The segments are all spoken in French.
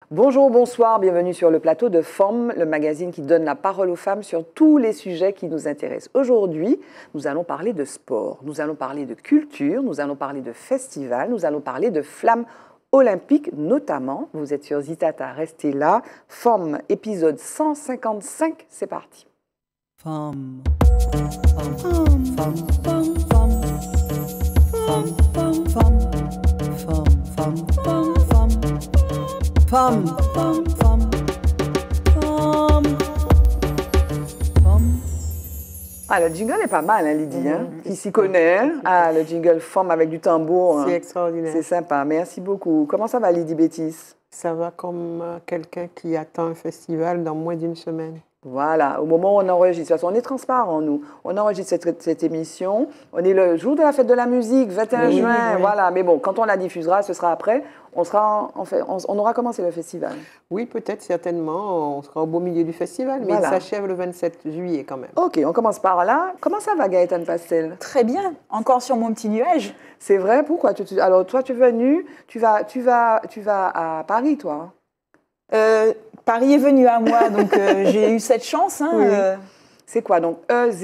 Bonjour, bonsoir, bienvenue sur le plateau de Forme, le magazine qui donne la parole aux femmes sur tous les sujets qui nous intéressent. Aujourd'hui, nous allons parler de sport, nous allons parler de culture, nous allons parler de festival, nous allons parler de flammes olympiques notamment. Vous êtes sur Zitata, restez là. Forme, épisode 155, c'est parti. Femme, femme, femme, femme, femme, femme, femme, femme, femme, femme, femme, femme, femme, femme, femme. Ah, le jingle est pas mal, hein, Lydie, hein? Qui s'y connaît, hein? Ah, le jingle Forme avec du tambour. C'est Hein. extraordinaire. C'est sympa, merci beaucoup. Comment ça va, Lydie Bétis? Ça va comme quelqu'un qui attend un festival dans moins d'une semaine. Voilà, au moment où on enregistre, de toute façon, on est transparent, nous. On enregistre cette émission. On est le jour de la fête de la musique, 21 juin, oui. voilà. Mais bon, quand on la diffusera, ce sera après. On aura commencé le festival. Oui, peut-être, certainement, on sera au beau milieu du festival, mais Voilà. il s'achève le 27 juillet quand même. Ok, on commence par là. Comment ça va, Gaëtane Pastel? Très bien, encore sur mon petit nuage. C'est vrai, pourquoi? Alors, toi, tu es venu, tu vas à Paris, toi? Paris est venu à moi, donc j'ai eu cette chance. Hein, Oui. C'est quoi, donc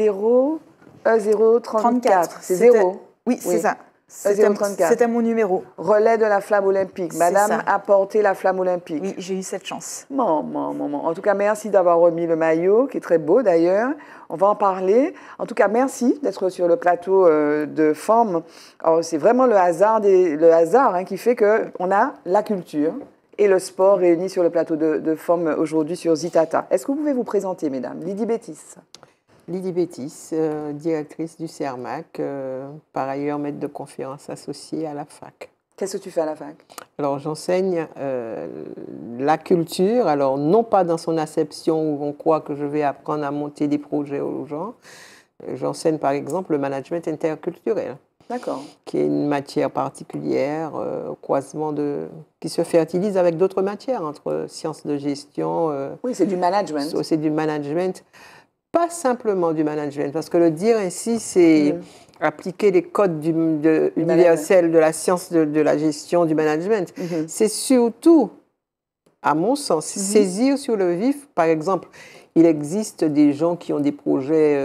E034, c'est C'était- 0. Oui, c'est ça. E034. C'était mon numéro. Relais de la flamme olympique. C'est Madame ça. a porté la flamme olympique. Oui, j'ai eu cette chance. Maman. En tout cas, merci d'avoir remis le maillot, qui est très beau d'ailleurs. On va en parler. En tout cas, merci d'être sur le plateau de Forme. Alors, c'est vraiment le hasard, hein, qui fait qu'on a la culture et le sport réunis sur le plateau de Forme aujourd'hui sur Zitata. Est-ce que vous pouvez vous présenter, mesdames? Lydie Bétis. Lydie Bétis, directrice du CERMAC, par ailleurs maître de conférence associée à la fac. Qu'est-ce que tu fais à la fac? Alors, j'enseigne la culture, alors non pas dans son acception où on croit que je vais apprendre à monter des projets aux gens. J'enseigne par exemple le management interculturel, D'accord. qui est une matière particulière, au croisement qui se fertilise avec d'autres matières, entre sciences de gestion, Oui, c'est du management. c'est du management. Pas simplement du management, parce que le dire ainsi, c'est appliquer les codes universels de la science de la gestion du management. C'est surtout, à mon sens, saisir sur le vif. Par exemple, il existe des gens qui ont des projets,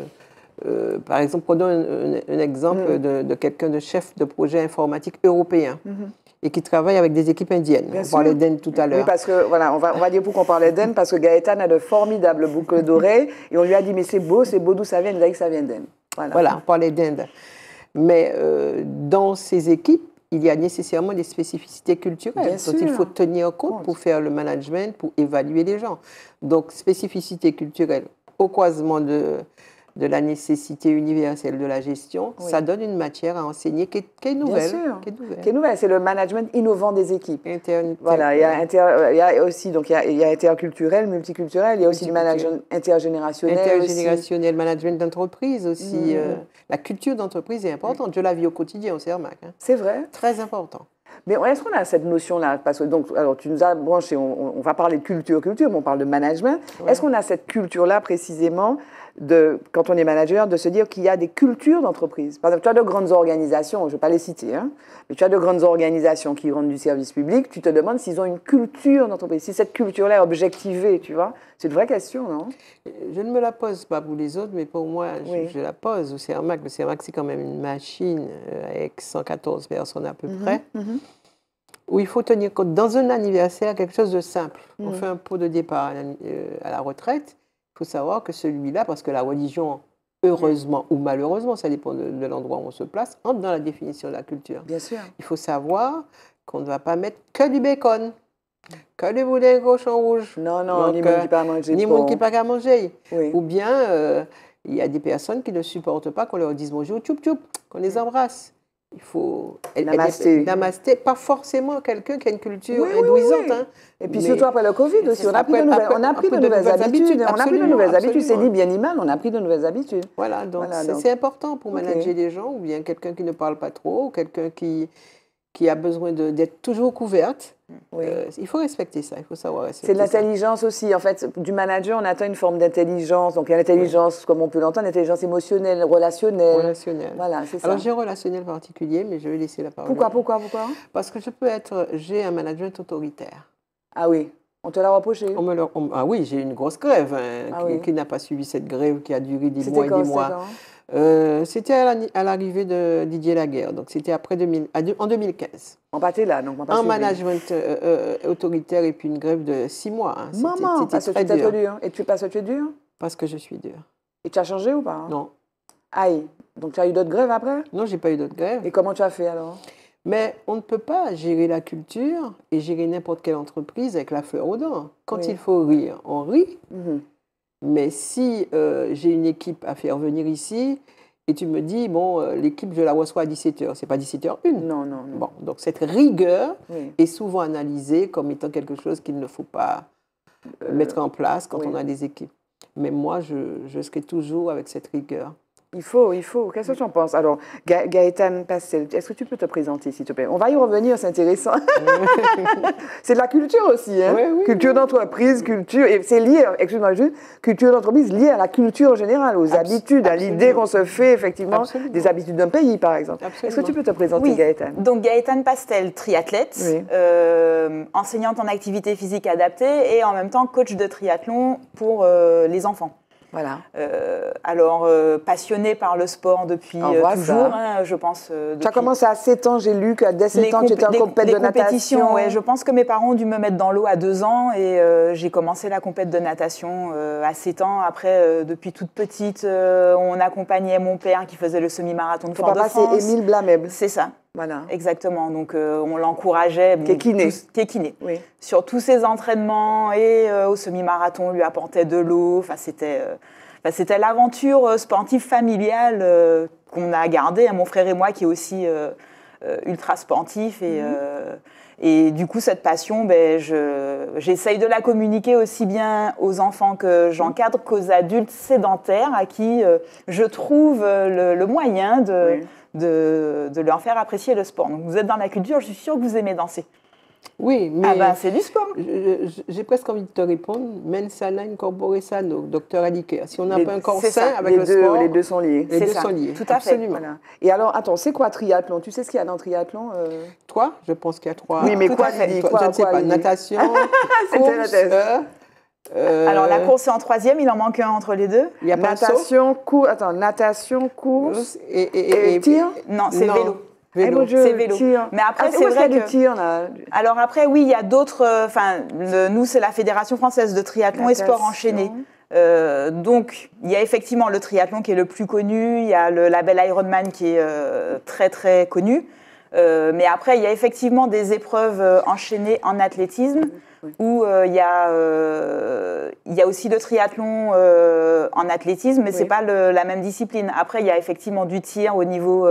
par exemple, prenons un exemple de quelqu'un de chef de projet informatique européen. Et qui travaille avec des équipes indiennes. Bien On sûr. parlait d'Inde tout à l'heure. Oui, parce que, voilà, on va dire pourquoi on parlait d'Inde, parce que Gaëtane a de formidables boucles d'oreilles, et on lui a dit, mais c'est beau d'où ça vient? Il nous a dit que ça vient d'Inde. Voilà, on parlait d'Inde. Mais dans ces équipes, il y a nécessairement des spécificités culturelles Bien dont sûr. il faut tenir compte pour faire le management, pour évaluer les gens. Donc, spécificité culturelle au croisement de la nécessité universelle de la gestion, ça donne une matière à enseigner qui est nouvelle. Bien sûr. Qui est nouvelle. C'est le management innovant des équipes. Voilà, il y a aussi, donc il y a interculturel, multiculturel, il y a aussi du management intergénérationnel. Intergénérationnel, management d'entreprise aussi. La culture d'entreprise est importante. Je la vis au quotidien au CERMAC. Hein. C'est vrai. Très important. Mais est-ce qu'on a cette notion-là? Parce que donc, alors tu nous as branché, on va parler de culture, mais on parle de management. Ouais. Est-ce qu'on a cette culture-là précisément quand on est manager, de se dire qu'il y a des cultures d'entreprise? Par exemple, tu as de grandes organisations, je ne vais pas les citer, hein, mais tu as de grandes organisations qui rendent du service public, tu te demandes s'ils ont une culture d'entreprise, si cette culture-là est objectivée, tu vois? C'est une vraie question, non? Je ne me la pose pas pour les autres, mais pour moi, je la pose au CERMAC. Le CERMAC, c'est quand même une machine avec 114 personnes à peu près, où il faut tenir compte, dans un anniversaire, quelque chose de simple. On fait un pot de départ à la retraite. Il faut savoir que celui-là, parce que la religion, heureusement ou malheureusement, ça dépend de l'endroit où on se place, entre dans la définition de la culture. Bien sûr. Il faut savoir qu'on ne va pas mettre que du bacon, que du boudin cochon rouge. Non, ni monde qui pas manger. Ni monde qui pas qu'à manger. Oui. Ou bien, il y a des personnes qui ne supportent pas qu'on leur dise bonjour, tchoup tchoup, qu'on les embrasse. Il faut namasté, pas forcément quelqu'un qui a une culture hindouisante. Oui. Hein, et puis surtout après le Covid aussi, on a pris de nouvelles habitudes. On a pris de nouvelles habitudes, c'est ni bien ni mal, on a pris de nouvelles habitudes. Voilà, donc c'est important pour manager des gens, ou bien quelqu'un qui ne parle pas trop, ou quelqu'un qui a besoin d'être toujours couverte. Oui. Il faut respecter ça, il faut savoir respecter ça. C'est de l'intelligence aussi. En fait, du manager, on atteint une forme d'intelligence. Donc, il y a l'intelligence, comme on peut l'entendre, l'intelligence émotionnelle, relationnelle. Voilà, c'est ça. Alors, j'ai un relationnel particulier, mais je vais laisser la parole. Pourquoi? Parce que j'ai un management autoritaire. Ah oui, on te l'a reproché. Ah oui, j'ai eu une grosse grève. Hein, Ah oui. Qui n'a pas suivi cette grève qui a duré des C'était mois et quand, des c'était mois. quand C'était à l'arrivée de Didier Laguerre, donc c'était après en 2015. On battait là, donc on pas Un suivi. management autoritaire et puis une grève de 6 mois. Hein. Maman, C'était parce que très tu t'es dur. dur. Et tu passes que tu es dur? Parce que je suis dur. Et tu as changé ou pas? Non, Aïe, donc tu as eu d'autres grèves après? non, j'ai pas eu d'autres grèves. Et comment tu as fait alors? Mais on ne peut pas gérer la culture et gérer n'importe quelle entreprise avec la fleur aux dents. Quand Oui. il faut rire, on rit. Mhm. Mais si j'ai une équipe à faire venir ici et tu me dis, bon, l'équipe, je la reçois à 17h, c'est pas 17h01. Non, non, non. Bon, donc cette rigueur Oui. est souvent analysée comme étant quelque chose qu'il ne faut pas mettre en place quand oui. on a des équipes. Mais moi, je serai toujours avec cette rigueur. Il faut. Qu'est-ce que tu en penses? Alors, Gaëtane Pastel, est-ce que tu peux te présenter, s'il te plaît? On va y revenir, c'est intéressant. C'est de la culture aussi, hein? Oui, oui, culture d'entreprise, culture, et c'est lié, excuse-moi juste, culture d'entreprise liée à la culture générale, aux habitudes, à l'idée qu'on se fait, effectivement, Absolument. des habitudes d'un pays, par exemple. Absolument. Est-ce que tu peux te présenter, Oui. Gaëtane? Donc Gaëtane Pastel, triathlète, Oui. enseignante en activité physique adaptée et en même temps coach de triathlon pour les enfants. Voilà. Alors, passionnée par le sport depuis On voit toujours, ça. hein, je pense. Tu as depuis commencé à 7 ans, j'ai lu qu'à dès 7 ans, tu étais en compétition de natation. Ouais, je pense que mes parents ont dû me mettre dans l'eau à 2 ans et j'ai commencé la compète de natation à 7 ans. Après, depuis toute petite, on accompagnait mon père qui faisait le semi-marathon de Ton papa, Fort-de-France. c'est Émile Blameb. C'est ça. Voilà. Exactement, donc on l'encourageait. Qui est kiné. Qui est kiné. Oui. Sur tous ses entraînements et au semi-marathon, on lui apportait de l'eau. Enfin, c'était l'aventure sportive familiale qu'on a gardée, hein, mon frère et moi, qui est aussi ultra sportif. Et du coup, cette passion, j'essaye de la communiquer aussi bien aux enfants que j'encadre qu'aux adultes sédentaires à qui je trouve le moyen de leur faire apprécier le sport. Donc, vous êtes dans la culture, je suis sûre que vous aimez danser. Oui, mais C'est du sport. j'ai presque envie de te répondre, mens sana in corpore sano, docteur Aliker. Si on n'a pas un corps c'est sain ça. avec le sport, Les deux sont liés. les C'est deux ça. sont liés. Tout à fait. Absolument. Voilà. Et alors, attends, c'est quoi triathlon? Tu sais ce qu'il y a dans triathlon? Toi, je pense qu'il y a 3. Oui, mais tout quoi, à fait. Lydie? Toi, Quoi, je ne sais quoi, pas, Lydie? natation, C'était la course, thèse. Alors, la course est en 3e, il en manque un entre les deux. il y a pas Natation, course et tir? Non, c'est Non. vélo. Eh, mon Dieu, C'est vélo. tir. Mais après, où c'est est-ce qu'il y a vrai du que... tir, là? Alors après, oui, il y a d'autres... nous, c'est la Fédération française de triathlon et sport Natation. enchaîné. Donc, il y a effectivement le triathlon qui est le plus connu, il y a le label Ironman qui est très, très connu. Mais après, il y a effectivement des épreuves enchaînées en athlétisme où il y a aussi le triathlon en athlétisme, mais ce n'est pas la même discipline. Après, il y a effectivement du tir au niveau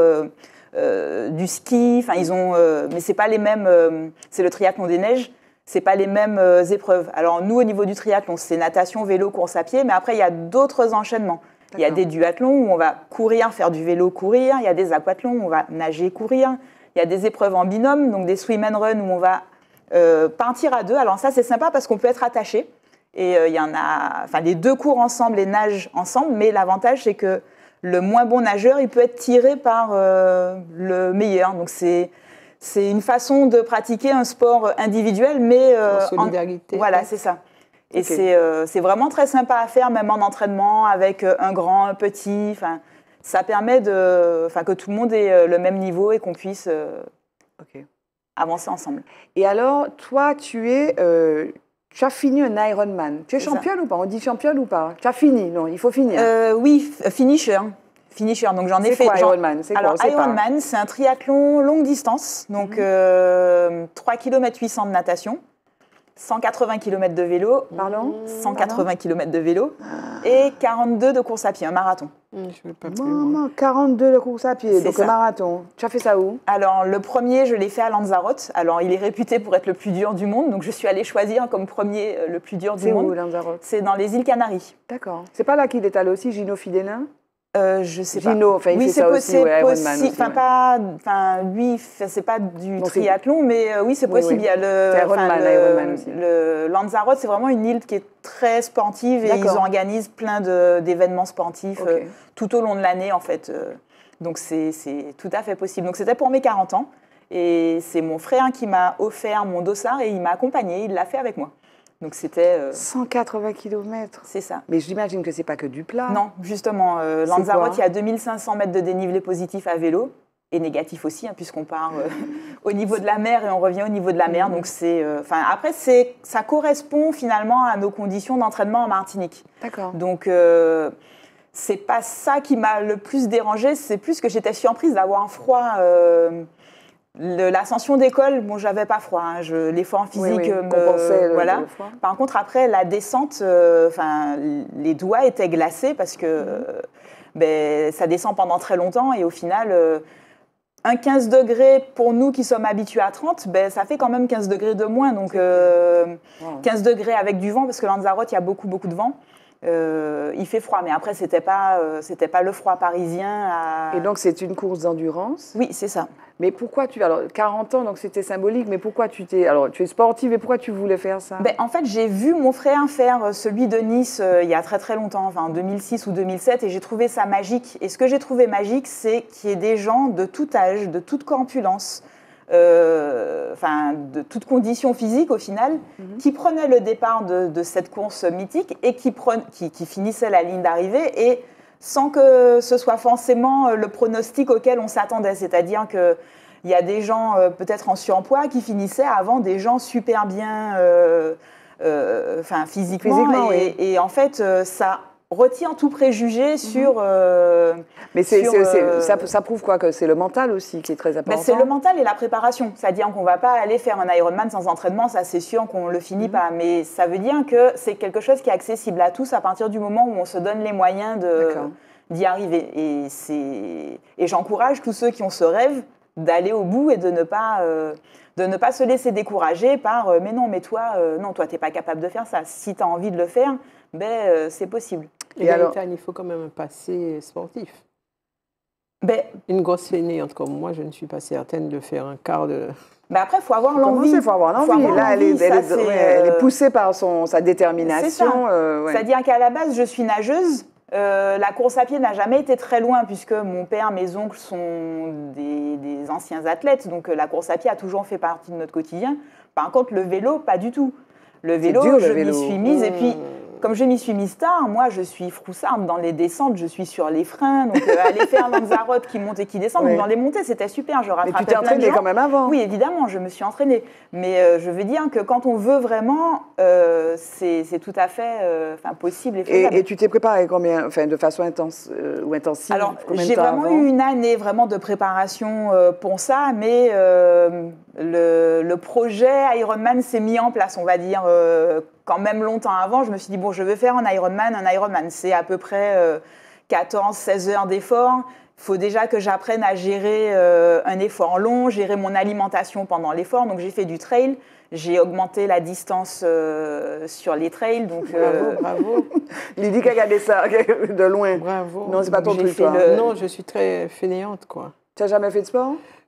du ski. Enfin, mais c'est pas les mêmes. C'est le triathlon des neiges. C'est pas les mêmes épreuves. Alors nous, au niveau du triathlon, c'est natation, vélo, course à pied. Mais après, il y a d'autres enchaînements. Il y a des duathlons où on va courir, faire du vélo, courir. Il y a des aquathlons où on va nager, courir. Il y a des épreuves en binôme, donc des swim and run où on va partir à 2. Alors ça, c'est sympa parce qu'on peut être attaché. Et il y en a, les 2 courent ensemble et nagent ensemble. Mais l'avantage, c'est que le moins bon nageur, il peut être tiré par le meilleur. Donc c'est une façon de pratiquer un sport individuel, mais en solidarité. Voilà, c'est ça. Et Okay. c'est vraiment très sympa à faire, même en entraînement, avec un grand, un petit. Enfin, ça permet que tout le monde ait le même niveau et qu'on puisse avancer ensemble. Et alors, toi, tu as fini un Ironman. Tu es C'est championne ou pas? On dit championne ou pas? Tu as fini? Non, il faut finir. Oui, finisher. Donc j'en ai fait. C'est quoi Ironman? C'est quoi? Alors On sait pas. Ironman, c'est un triathlon longue distance, donc 3 km 800 de natation, 180 km de vélo, Pardon? 180 km de vélo et 42 de course à pied, un marathon. Je ne vais pas plus loin. Maman, 42 de course à pied, C'est donc ça. un marathon. Tu as fait ça où? Alors le premier, je l'ai fait à Lanzarote. Alors il est réputé pour être le plus dur du monde, donc je suis allée choisir comme premier le plus dur du C'est où, monde. Lanzarote? C'est dans les îles Canaries. D'accord. C'est pas là qu'il est allé aussi, Gino Fidelin? Je sais pas. Gino, enfin, il oui, fait ça aussi, ouais, Ironman aussi, ouais. Lui, c'est pas du Donc, triathlon, mais oui, c'est possible. oui. Il y a C'est Ironman aussi. le Lanzarote, c'est vraiment une île qui est très sportive et ils D'accord. organisent plein d'événements sportifs tout au long de l'année, en fait. Donc, c'est tout à fait possible. Donc, c'était pour mes 40 ans. Et c'est mon frère qui m'a offert mon dossard et il m'a accompagné, il l'a fait avec moi. Donc c'était... 180 km. C'est ça. Mais j'imagine que c'est pas que du plat. Non, justement, Lanzarote, il y a 2500 mètres de dénivelé positif à vélo. Et négatif aussi, hein, puisqu'on part au niveau de la mer et on revient au niveau de la mer. Donc après, ça correspond finalement à nos conditions d'entraînement en Martinique. D'accord. Donc c'est pas ça qui m'a le plus dérangée, c'est plus que j'étais surprise d'avoir un froid. L'ascension d'école, bon, j'avais pas froid. Hein, l'effort physique compensait voilà. le froid. Par contre, après la descente, les doigts étaient glacés parce que ça descend pendant très longtemps et au final. Un 15 degrés pour nous qui sommes habitués à 30, ça fait quand même 15 degrés de moins. Donc 15 degrés avec du vent, parce que Lanzarote, il y a beaucoup, beaucoup de vent. Il fait froid, mais après, c'était pas le froid parisien. Et donc, c'est une course d'endurance? Oui, c'est ça. Mais pourquoi alors 40 ans, donc c'était symbolique, mais pourquoi tu es sportive et pourquoi tu voulais faire ça? En fait, j'ai vu mon frère faire celui de Nice il y a très très longtemps, en 2006 ou 2007, et j'ai trouvé ça magique. Et ce que j'ai trouvé magique, c'est qu'il y ait des gens de tout âge, de toute corpulence, de toute condition physique au final, qui prenaient le départ de cette course mythique et qui finissaient la ligne d'arrivée et sans que ce soit forcément le pronostic auquel on s'attendait. C'est-à-dire qu'il y a des gens peut-être en surpoids qui finissaient avant des gens super bien physiquement. Et en fait, ça retire tout préjugé sur... Mais ça prouve quoi? Que c'est le mental aussi qui est très important? C'est le mental et la préparation. C'est-à-dire qu'on ne va pas aller faire un Ironman sans entraînement, ça c'est sûr qu'on ne le finit pas. Mais ça veut dire que c'est quelque chose qui est accessible à tous à partir du moment où on se donne les moyens d'y arriver. Et j'encourage tous ceux qui ont ce rêve d'aller au bout et de ne pas se laisser décourager par « mais non, mais toi, toi, tu n'es pas capable de faire ça. Si tu as envie de le faire, c'est possible. » Et Gaëtane, il faut quand même un passé sportif. Une grosse fainéante comme moi, je ne suis pas certaine de faire un quart de... Après, il faut avoir l'envie. Il faut avoir l'envie. Là, elle est poussée par sa détermination. C'est ça. C'est-à-dire qu'à la base, je suis nageuse. La course à pied n'a jamais été très loin puisque mon père, mes oncles sont des anciens athlètes. Donc la course à pied a toujours fait partie de notre quotidien. Par contre, le vélo, pas du tout. Le vélo, je m'y suis mise. Et puis, comme je m'y suis mise tard, moi, je suis froussarde dans les descentes. Je suis sur les freins. Donc, aller faire Lanzarote qui monte et qui descend. Donc, dans les montées, c'était super. Je rattrapais. Mais tu t'es entraînée quand même avant. Oui, évidemment, je me suis entraînée. Mais je veux dire que quand on veut vraiment, c'est tout à fait possible et faisable. Et tu t'es préparée combien, de façon intense ou intensive? Alors, j'ai vraiment eu une année vraiment de préparation pour ça, mais le projet Ironman s'est mis en place, on va dire, quand même longtemps avant. Je me suis dit, bon, je veux faire un Ironman. C'est à peu près 14-16 heures d'effort. Il faut déjà que j'apprenne à gérer un effort long, gérer mon alimentation pendant l'effort. Donc, j'ai fait du trail. J'ai augmenté la distance sur les trails. Donc, bravo. Lydie qui a regardé ça de loin. Bravo. Non, c'est pas ton truc, toi. Non, je suis très fainéante, quoi. Tu n'as jamais fait de sport?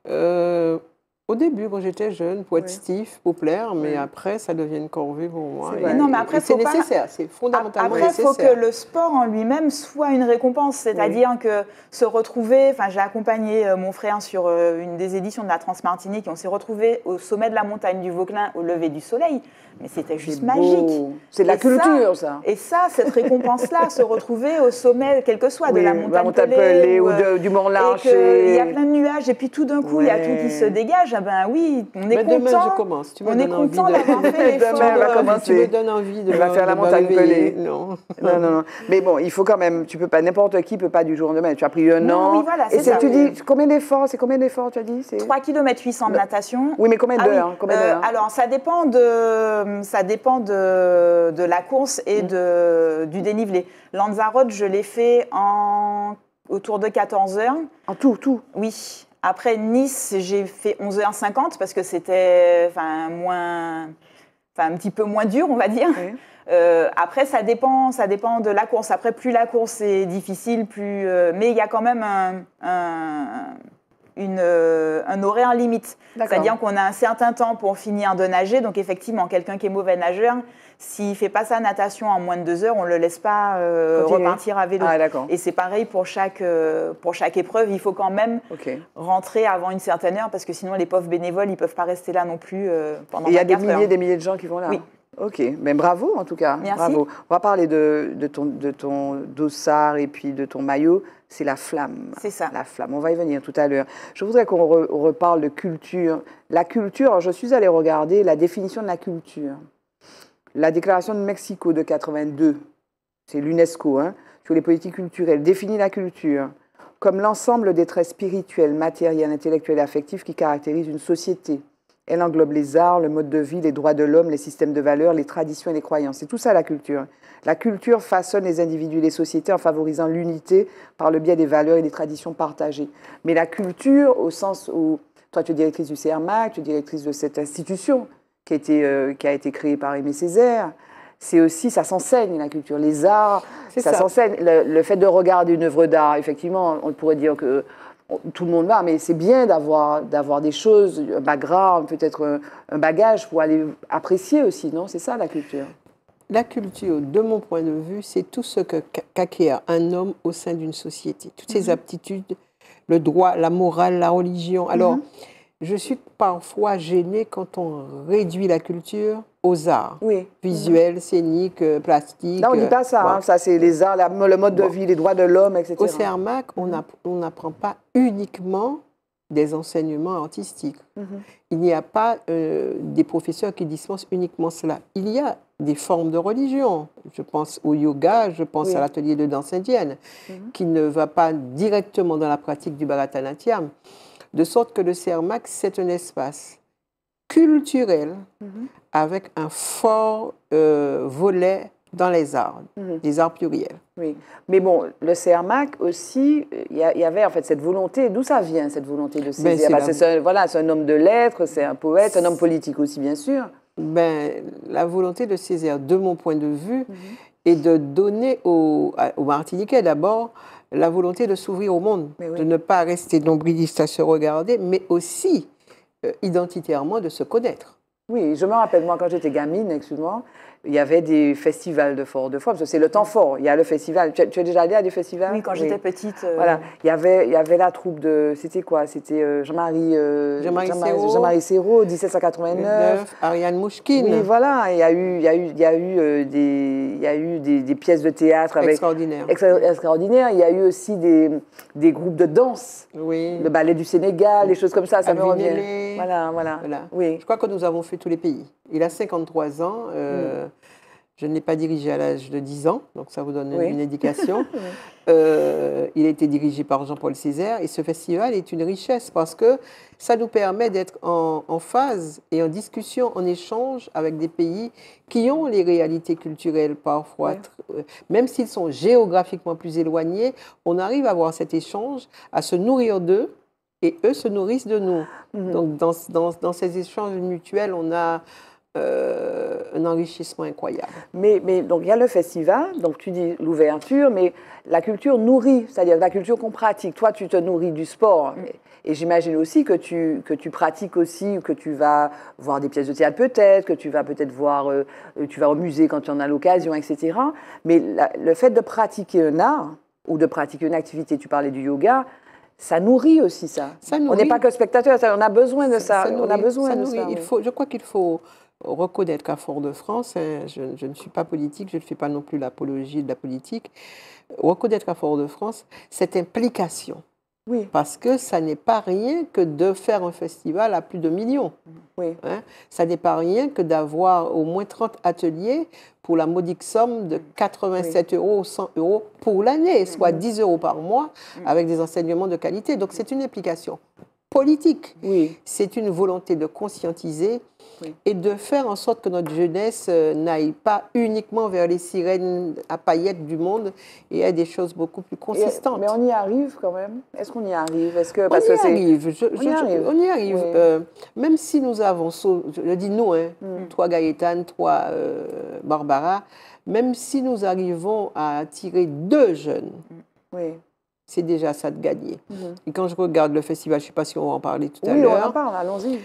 Au début, quand j'étais jeune, pour être stiff, pour plaire, mais après, ça devient une corvée pour moi. Non, mais après, c'est nécessaire, c'est fondamentalement nécessaire. Après, il faut que le sport en lui-même soit une récompense, c'est-à-dire que se retrouver... j'ai accompagné mon frère sur une des éditions de la Transmartinique et on s'est retrouvés au sommet de la montagne du Vauclin au lever du soleil. Mais c'était juste magique. C'est de la culture, ça. Et ça, cette récompense-là, se retrouver au sommet, quel que soit, de la montagne Pelée ou du Mont Larcher. Il y a plein de nuages et puis tout d'un coup, il y a tout qui se dégage. Oui, on est content. Demain, je commence. Tu me donnes envie d'avoir fait l'effort. Demain, elle va commencer. Tu me donnes envie de... Elle va faire la montagne Pelée. Non. Non. Mais bon, il faut quand même... Tu peux pas... N'importe qui peut pas du jour au lendemain. Tu as pris un an. Oui, voilà, c'est ça. Tu dis combien d'efforts? C'est combien d'efforts, tu as dit? 3 km 800 de natation. Oui, mais combien d'heures? Alors, ça dépend de la course et du dénivelé. Lanzarote, je l'ai fait autour de 14 heures. En tout? Oui. Après Nice, j'ai fait 11h50 parce que c'était un petit peu moins dur, on va dire. Oui. Après, ça dépend de la course. Après, plus la course est difficile, mais il y a quand même un horaire limite. C'est-à-dire qu'on a un certain temps pour finir de nager. Donc effectivement, quelqu'un qui est mauvais nageur, s'il ne fait pas sa natation en moins de 2 heures, on ne le laisse pas repartir à vélo. Ah, et c'est pareil pour chaque épreuve. Il faut quand même rentrer avant une certaine heure parce que sinon les pauvres bénévoles, ils ne peuvent pas rester là non plus pendant 24 heures. Il y a des milliers de gens qui vont là. Oui. Ok, mais bravo en tout cas. Merci. Bravo. On va parler de ton dossard et puis de ton maillot. C'est la flamme. C'est ça. La flamme. On va y venir tout à l'heure. Je voudrais qu'on reparle de culture. La culture, alors je suis allée regarder la définition de la culture. La déclaration de Mexico de 82, c'est l'UNESCO, sur les politiques culturelles, définit la culture comme l'ensemble des traits spirituels, matériels, intellectuels et affectifs qui caractérisent une société. Elle englobe les arts, le mode de vie, les droits de l'homme, les systèmes de valeurs, les traditions et les croyances. C'est tout ça la culture. La culture façonne les individus et les sociétés en favorisant l'unité par le biais des valeurs et des traditions partagées. Mais la culture, au sens où toi tu es directrice du CERMAC, tu es directrice de cette institution qui a été créée par Aimé Césaire, c'est aussi, ça s'enseigne la culture. Les arts, ça s'enseigne. Le fait de regarder une œuvre d'art, effectivement, on pourrait dire que tout le monde va, mais c'est bien d'avoir des choses, un background, peut-être un bagage pour aller apprécier aussi, non? C'est ça la culture. La culture, de mon point de vue, c'est tout ce qu'acquiert un homme au sein d'une société. Toutes ses aptitudes, le droit, la morale, la religion. Alors, je suis parfois gênée quand on réduit la culture aux arts, visuels, scéniques, plastiques. Là, on ne dit pas ça. Ça, c'est les arts, le mode de vie, les droits de l'homme, etc. Au CERMAC, on n'apprend pas uniquement des enseignements artistiques. Il n'y a pas des professeurs qui dispensent uniquement cela. Il y a des formes de religion. Je pense au yoga, je pense à l'atelier de danse indienne, qui ne va pas directement dans la pratique du Bharatanatyam. De sorte que le CERMAC, c'est un espace culturel avec un fort volet dans les arts, des arts pluriels. Oui, mais bon, le CERMAC aussi, il y avait en fait cette volonté. D'où ça vient, cette volonté de Césaire? C'est un homme de lettres, c'est un poète, un homme politique aussi, bien sûr. La volonté de Césaire, de mon point de vue, est de donner aux Martiniquais d'abord la volonté de s'ouvrir au monde, de ne pas rester nombriliste à se regarder, mais aussi identitairement de se connaître. Oui, je me rappelle, moi, quand j'étais gamine, excuse-moi, il y avait des festivals de Fort-de-France, c'est le temps fort, il y a le festival. Tu es déjà allée à des festivals? Oui, quand j'étais petite. Voilà, il y avait la troupe de, c'était quoi? C'était Jean-Marie Serrault, 1789. Ariane Mouchkine. Oui, voilà, il y a eu des pièces de théâtre extraordinaires. Il y a eu aussi des groupes de danse, le ballet du Sénégal, des choses comme ça me revient. Voilà. Oui. Je crois que nous avons fait tous les pays. Il a 53 ans. Je ne l'ai pas dirigé à l'âge de 10 ans, donc ça vous donne une indication. Il a été dirigé par Jean-Paul Césaire et ce festival est une richesse parce que ça nous permet d'être en phase et en discussion, en échange avec des pays qui ont les réalités culturelles parfois, même s'ils sont géographiquement plus éloignés, on arrive à avoir cet échange, à se nourrir d'eux et eux se nourrissent de nous. Donc dans ces échanges mutuels, on a un enrichissement incroyable. Mais donc il y a le festival, donc tu dis l'ouverture, mais la culture nourrit, c'est-à-dire la culture qu'on pratique. Toi, tu te nourris du sport. Et j'imagine aussi que tu pratiques aussi, que tu vas voir des pièces de théâtre peut-être, que tu vas peut-être voir, tu vas au musée quand tu en as l'occasion, etc. Mais le fait de pratiquer un art ou de pratiquer une activité, tu parlais du yoga, ça nourrit aussi ça. On n'est pas que spectateur, on a besoin de ça. On a besoin de ça. Je crois qu'il faut reconnaître qu'à Fort-de-France, je ne suis pas politique, je ne fais pas non plus l'apologie de la politique, reconnaître qu'à Fort-de-France, cette implication. Oui. Parce que ça n'est pas rien que de faire un festival à plus de millions. Oui. Ça n'est pas rien que d'avoir au moins 30 ateliers pour la modique somme de 87 € ou 100 € pour l'année, soit 10 € par mois, avec des enseignements de qualité. Donc c'est une implication politique. Oui. C'est une volonté de conscientiser et de faire en sorte que notre jeunesse n'aille pas uniquement vers les sirènes à paillettes du monde et ait des choses beaucoup plus consistantes. Mais on y arrive quand même. Est-ce qu'on y arrive? On y arrive. Oui. Même si nous avons, je dis nous, toi Gaëtane, toi Barbara, même si nous arrivons à attirer 2 jeunes, c'est déjà ça de gagner. Et quand je regarde le festival, je ne sais pas si on va en parler tout à Oui, on en l'heure. parle, allons-y.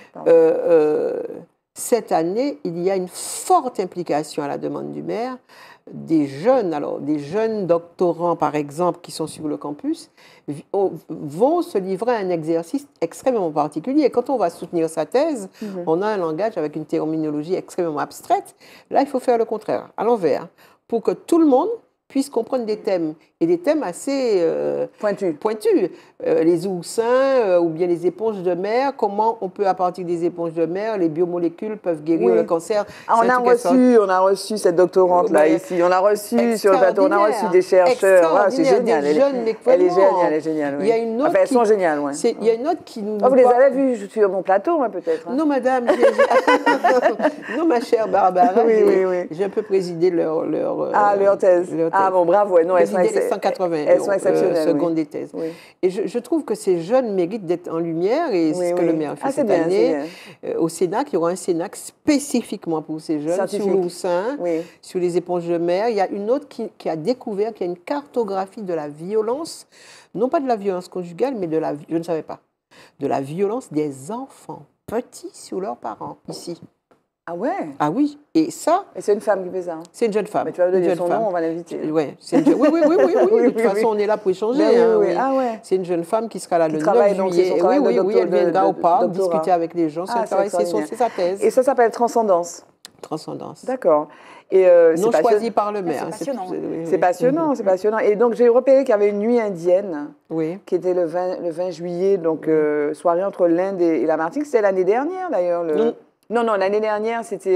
Cette année, il y a une forte implication à la demande du maire des jeunes, alors des jeunes doctorants par exemple qui sont sur le campus, vont se livrer à un exercice extrêmement particulier. Et quand on va soutenir sa thèse, on a un langage avec une terminologie extrêmement abstraite. Là, il faut faire le contraire, à l'envers, pour que tout le monde puisse comprendre des thèmes, et des thèmes assez pointus. Les oursins ou bien les éponges de mer, comment on peut, à partir des éponges de mer, les biomolécules peuvent guérir le cancer. On a reçu cette doctorante-là ici, on l'a reçue sur le plateau, on a reçu des chercheurs. Ah, c'est génial, elle est géniale. Oui. Il y a une autre elles sont géniales, oui. Il y a une autre qui nous... vous les avez vues sur mon plateau, peut-être? Non, madame. Non, ma chère Barbara, j'ai un peu présidé leur thèse. Ah bon, bravo. Non, elles sont exceptionnelles. Seconde des thèses. Oui. Et je trouve que ces jeunes méritent d'être en lumière, et c'est ce que le maire fait cette année. Au Sénac, il y aura un Sénac spécifiquement pour ces jeunes, sur l'oursin, sur les éponges de mer. Il y a une autre qui a découvert qu'il y a une cartographie de la violence, non pas de la violence conjugale, mais je ne savais pas, de la violence des enfants petits sur leurs parents, ici. Ah ouais? Ah oui, et ça... Et c'est une femme qui fait ça? C'est une jeune femme. Mais tu vas donner son nom, on va l'inviter. Ouais, oui. De toute façon, on est là pour échanger. Ah ouais. C'est une jeune femme qui sera là le 9 juillet. Oui, elle viendra au parc discuter avec les gens. C'est sa thèse. Et ça s'appelle Transcendance? Transcendance. D'accord. Et non choisi par le maire. C'est passionnant, c'est passionnant. Et donc, j'ai repéré qu'il y avait une nuit indienne qui était le 20 juillet, donc soirée entre l'Inde et la Martinique. C'était l'année dernière, d'ailleurs. Non, l'année dernière, c'était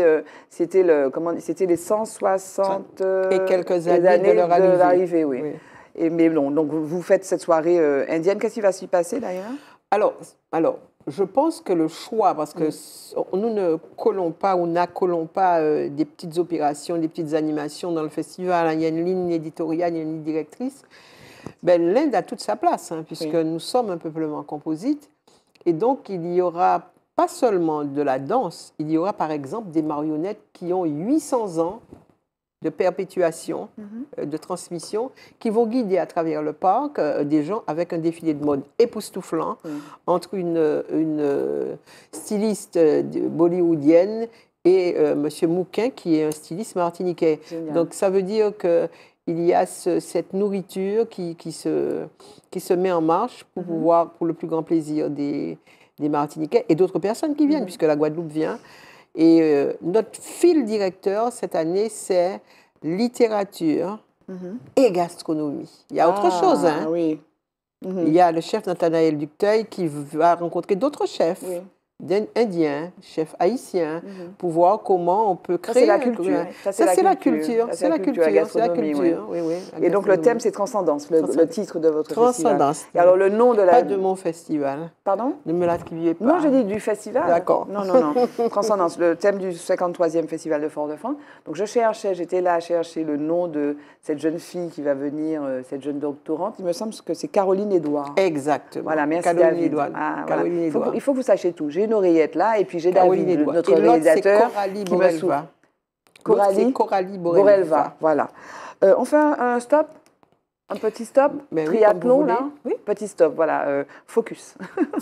les 160 et quelques années de leur arrivée. Oui. Mais non, donc vous faites cette soirée indienne. Qu'est-ce qui va s'y passer, d'ailleurs? Alors, je pense que le choix, parce que nous ne collons pas ou n'accolons pas des petites opérations, des petites animations dans le festival. Il y a une ligne éditoriale, il y a une ligne directrice. L'Inde a toute sa place, puisque nous sommes un peuplement composite. Et donc, il y aura pas seulement de la danse, il y aura par exemple des marionnettes qui ont 800 ans de perpétuation, de transmission, qui vont guider à travers le parc des gens avec un défilé de mode époustouflant entre une styliste bollywoodienne et M. Mouquin, qui est un styliste martiniquais. Génial. Donc ça veut dire qu'il y a cette nourriture qui se met en marche pour pouvoir, pour le plus grand plaisir des Martiniquais et d'autres personnes qui viennent, puisque la Guadeloupe vient. Et notre fil directeur cette année, c'est littérature et gastronomie. Il y a autre chose. Oui. Il y a le chef Nathanaël Ducteuil qui va rencontrer d'autres chefs. Indiens, chefs haïtiens, pour voir comment on peut créer... Ça, c'est la culture. C'est la culture. C'est la culture. Et donc, le thème, c'est Transcendance, le titre de votre festival. Transcendance. Et alors, le nom de la... Pas de mon festival. Pardon? Ne me l'attribuez pas. Non, j'ai dit du festival. D'accord. Non. Transcendance, le thème du 53e Festival de Fort-de-France. Donc, j'étais là à chercher le nom de cette jeune fille qui va venir, cette jeune doctorante. Il me semble que c'est Caroline Édouard. Exactement. Voilà, merci Caroline Édouard. Caroline Édouard. Il faut que vous sachiez tout. J'ai une oreillette là, et puis j'ai David, notre réalisateur, qui me suit. Coralie Borelva. Voilà. On fait un stop, un petit stop, triathlon là. Oui. Petit stop, voilà. Focus.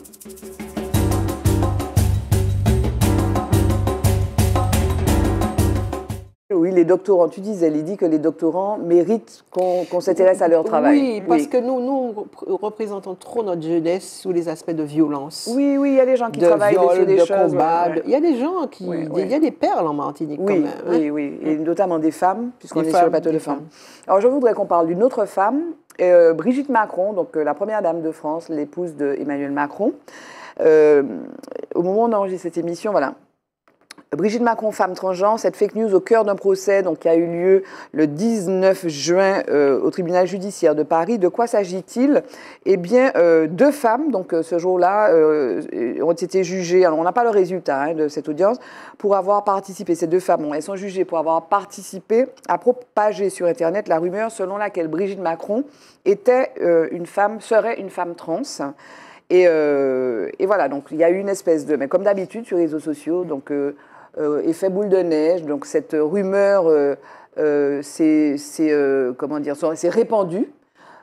Oui, les doctorants, tu disais, Lydie, que les doctorants méritent qu'on s'intéresse à leur travail. Oui, parce que nous représentons trop notre jeunesse sous les aspects de violence. Oui, il y a des gens qui travaillent sur des choses. Combat. Il y a des gens qui... Il y a des perles en Martinique quand même. Oui, et notamment des femmes, puisqu'on est sur le bateau de femmes. Alors, je voudrais qu'on parle d'une autre femme, Brigitte Macron, donc la première dame de France, l'épouse d'Emmanuel Macron. Au moment où on enregistre cette émission, voilà. Brigitte Macron, femme transgenre, cette fake news au cœur d'un procès qui a eu lieu le 19 juin au tribunal judiciaire de Paris. De quoi s'agit-il? Eh bien, deux femmes, donc ce jour-là, ont été jugées, alors on n'a pas le résultat de cette audience, pour avoir participé, ces deux femmes, elles sont jugées pour avoir participé à propager sur Internet la rumeur selon laquelle Brigitte Macron serait une femme trans. Et voilà, donc il y a eu une espèce de... Mais comme d'habitude sur les réseaux sociaux, donc... effet boule de neige, donc cette rumeur s'est répandue.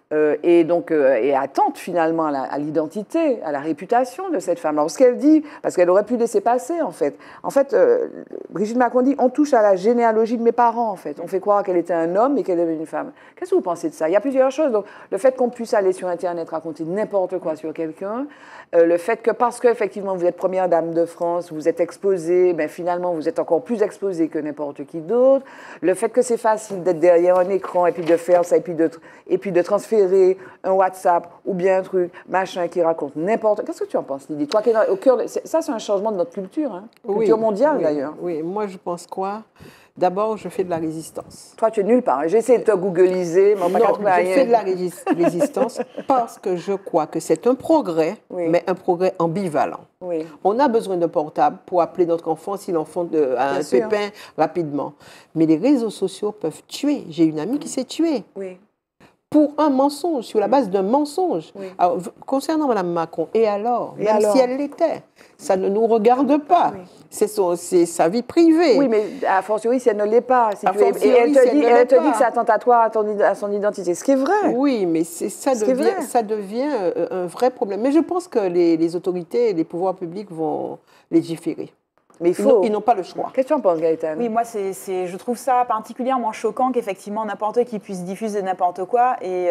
et attente finalement à l'identité, à la réputation de cette femme. Alors ce qu'elle dit, parce qu'elle aurait pu laisser passer en fait. En fait, Brigitte Macron dit, on touche à la généalogie de mes parents en fait. On fait croire qu'elle était un homme et qu'elle est une femme. Qu'est-ce que vous pensez de ça? Il y a plusieurs choses. Donc le fait qu'on puisse aller sur Internet raconter n'importe quoi sur quelqu'un, le fait que parce qu'effectivement vous êtes première dame de France, vous êtes exposée, ben finalement vous êtes encore plus exposée que n'importe qui d'autre. Le fait que c'est facile d'être derrière un écran et puis de faire ça et puis de transférer un WhatsApp ou bien un truc, machin, qui raconte n'importe... Qu'est-ce que tu en penses, Lydie? Toi qui es au cœur... Ça, c'est un changement de notre culture, hein? Culture mondiale, d'ailleurs. Oui, moi, je pense quoi? D'abord, je fais de la résistance. Toi, tu es nulle part. J'ai essayé de te googliser, mais on n'a pas trouvé rien. Je fais de la résistance parce que je crois que c'est un progrès, mais un progrès ambivalent. Oui. On a besoin d'un portable pour appeler notre enfant si l'enfant a un pépin rapidement. Mais les réseaux sociaux peuvent tuer. J'ai une amie qui s'est tuée. Oui. Pour un mensonge, sur la base d'un mensonge. Oui. Alors, concernant Mme Macron, et alors? Et Même alors? si elle l'était, ça ne nous regarde pas. Oui. C'est sa vie privée. Oui, mais a fortiori, si elle ne l'est pas. Si et elle te dit que c'est attentatoire à son identité, ce qui est vrai. Oui, mais ça devient un vrai problème. Mais je pense que les autorités et les pouvoirs publics vont légiférer. Mais ils n'ont pas le choix. Qu'est-ce que tu en penses, Gaëtane? Oui, moi, je trouve ça particulièrement choquant qu'effectivement n'importe qui puisse diffuser n'importe quoi. Et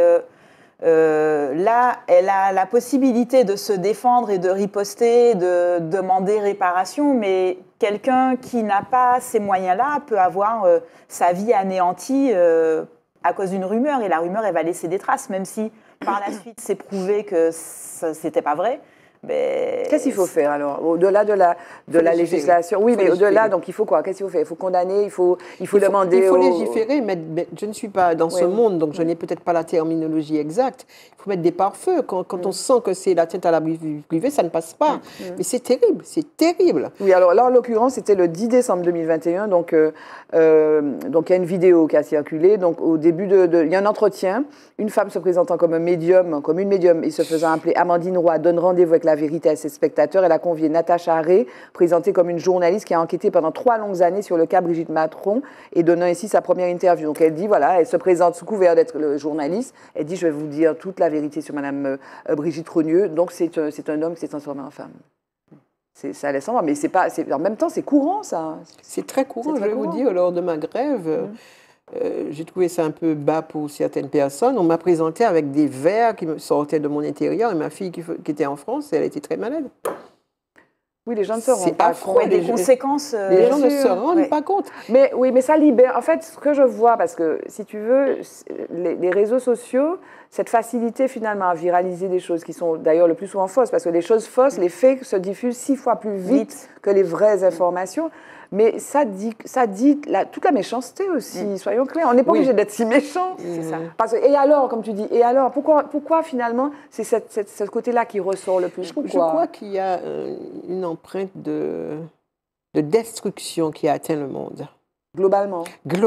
là, elle a la possibilité de se défendre et de riposter, de demander réparation, mais quelqu'un qui n'a pas ces moyens-là peut avoir sa vie anéantie à cause d'une rumeur. Et la rumeur, elle va laisser des traces, même si par la suite, c'est prouvé que c'était pas vrai. Qu'est-ce qu'il faut faire alors, au-delà de la législation? Oui, mais au-delà, donc il faut quoi? Qu'est-ce qu'il faut faire? Il faut condamner, il faut demander. Il faut légiférer, mais je ne suis pas dans ce monde, donc je n'ai peut-être pas la terminologie exacte. Il faut mettre des pare-feux. Quand on sent que c'est l'atteinte à la vie privée, ça ne passe pas. Mais c'est terrible, c'est terrible. Oui, alors là, en l'occurrence, c'était le 10 décembre 2021, donc il y a une vidéo qui a circulé. Donc au début il y a un entretien. Une femme se présentant comme une médium et se faisant appeler Amandine Roy donne rendez-vous avec la vérité à ses spectateurs. Elle a convié Natacha Arré, présentée comme une journaliste qui a enquêté pendant 3 longues années sur le cas Brigitte Macron et donnant ainsi sa première interview. Donc elle dit, voilà, elle se présente sous couvert d'être le journaliste. Elle dit, je vais vous dire toute la vérité sur Madame Brigitte Trogneux. Donc c'est un homme qui s'est transformé en femme. Ça laisse en voir, mais en même temps, c'est courant, ça. C'est très courant, je vais vous dire, lors de ma grève. J'ai trouvé ça un peu bas pour certaines personnes. On m'a présenté avec des vers qui me sortaient de mon intérieur. Et ma fille qui était en France, elle était très malade. Oui, les gens ne se rendent pas compte. Des conséquences. Les gens ne se rendent pas compte. Mais oui, mais ça libère. En fait, ce que je vois, parce que si tu veux, les réseaux sociaux, cette facilité finalement à viraliser des choses qui sont d'ailleurs le plus souvent fausses, parce que les choses fausses, les fakes se diffusent 6 fois plus vite que les vraies informations. Mais ça dit toute la méchanceté aussi, soyons clairs. On n'est pas obligé d'être si méchant. C'est ça. Et alors, comme tu dis, pourquoi finalement c'est ce côté-là qui ressort le plus? Je crois qu'il y a une empreinte de destruction qui a atteint le monde. Globalement.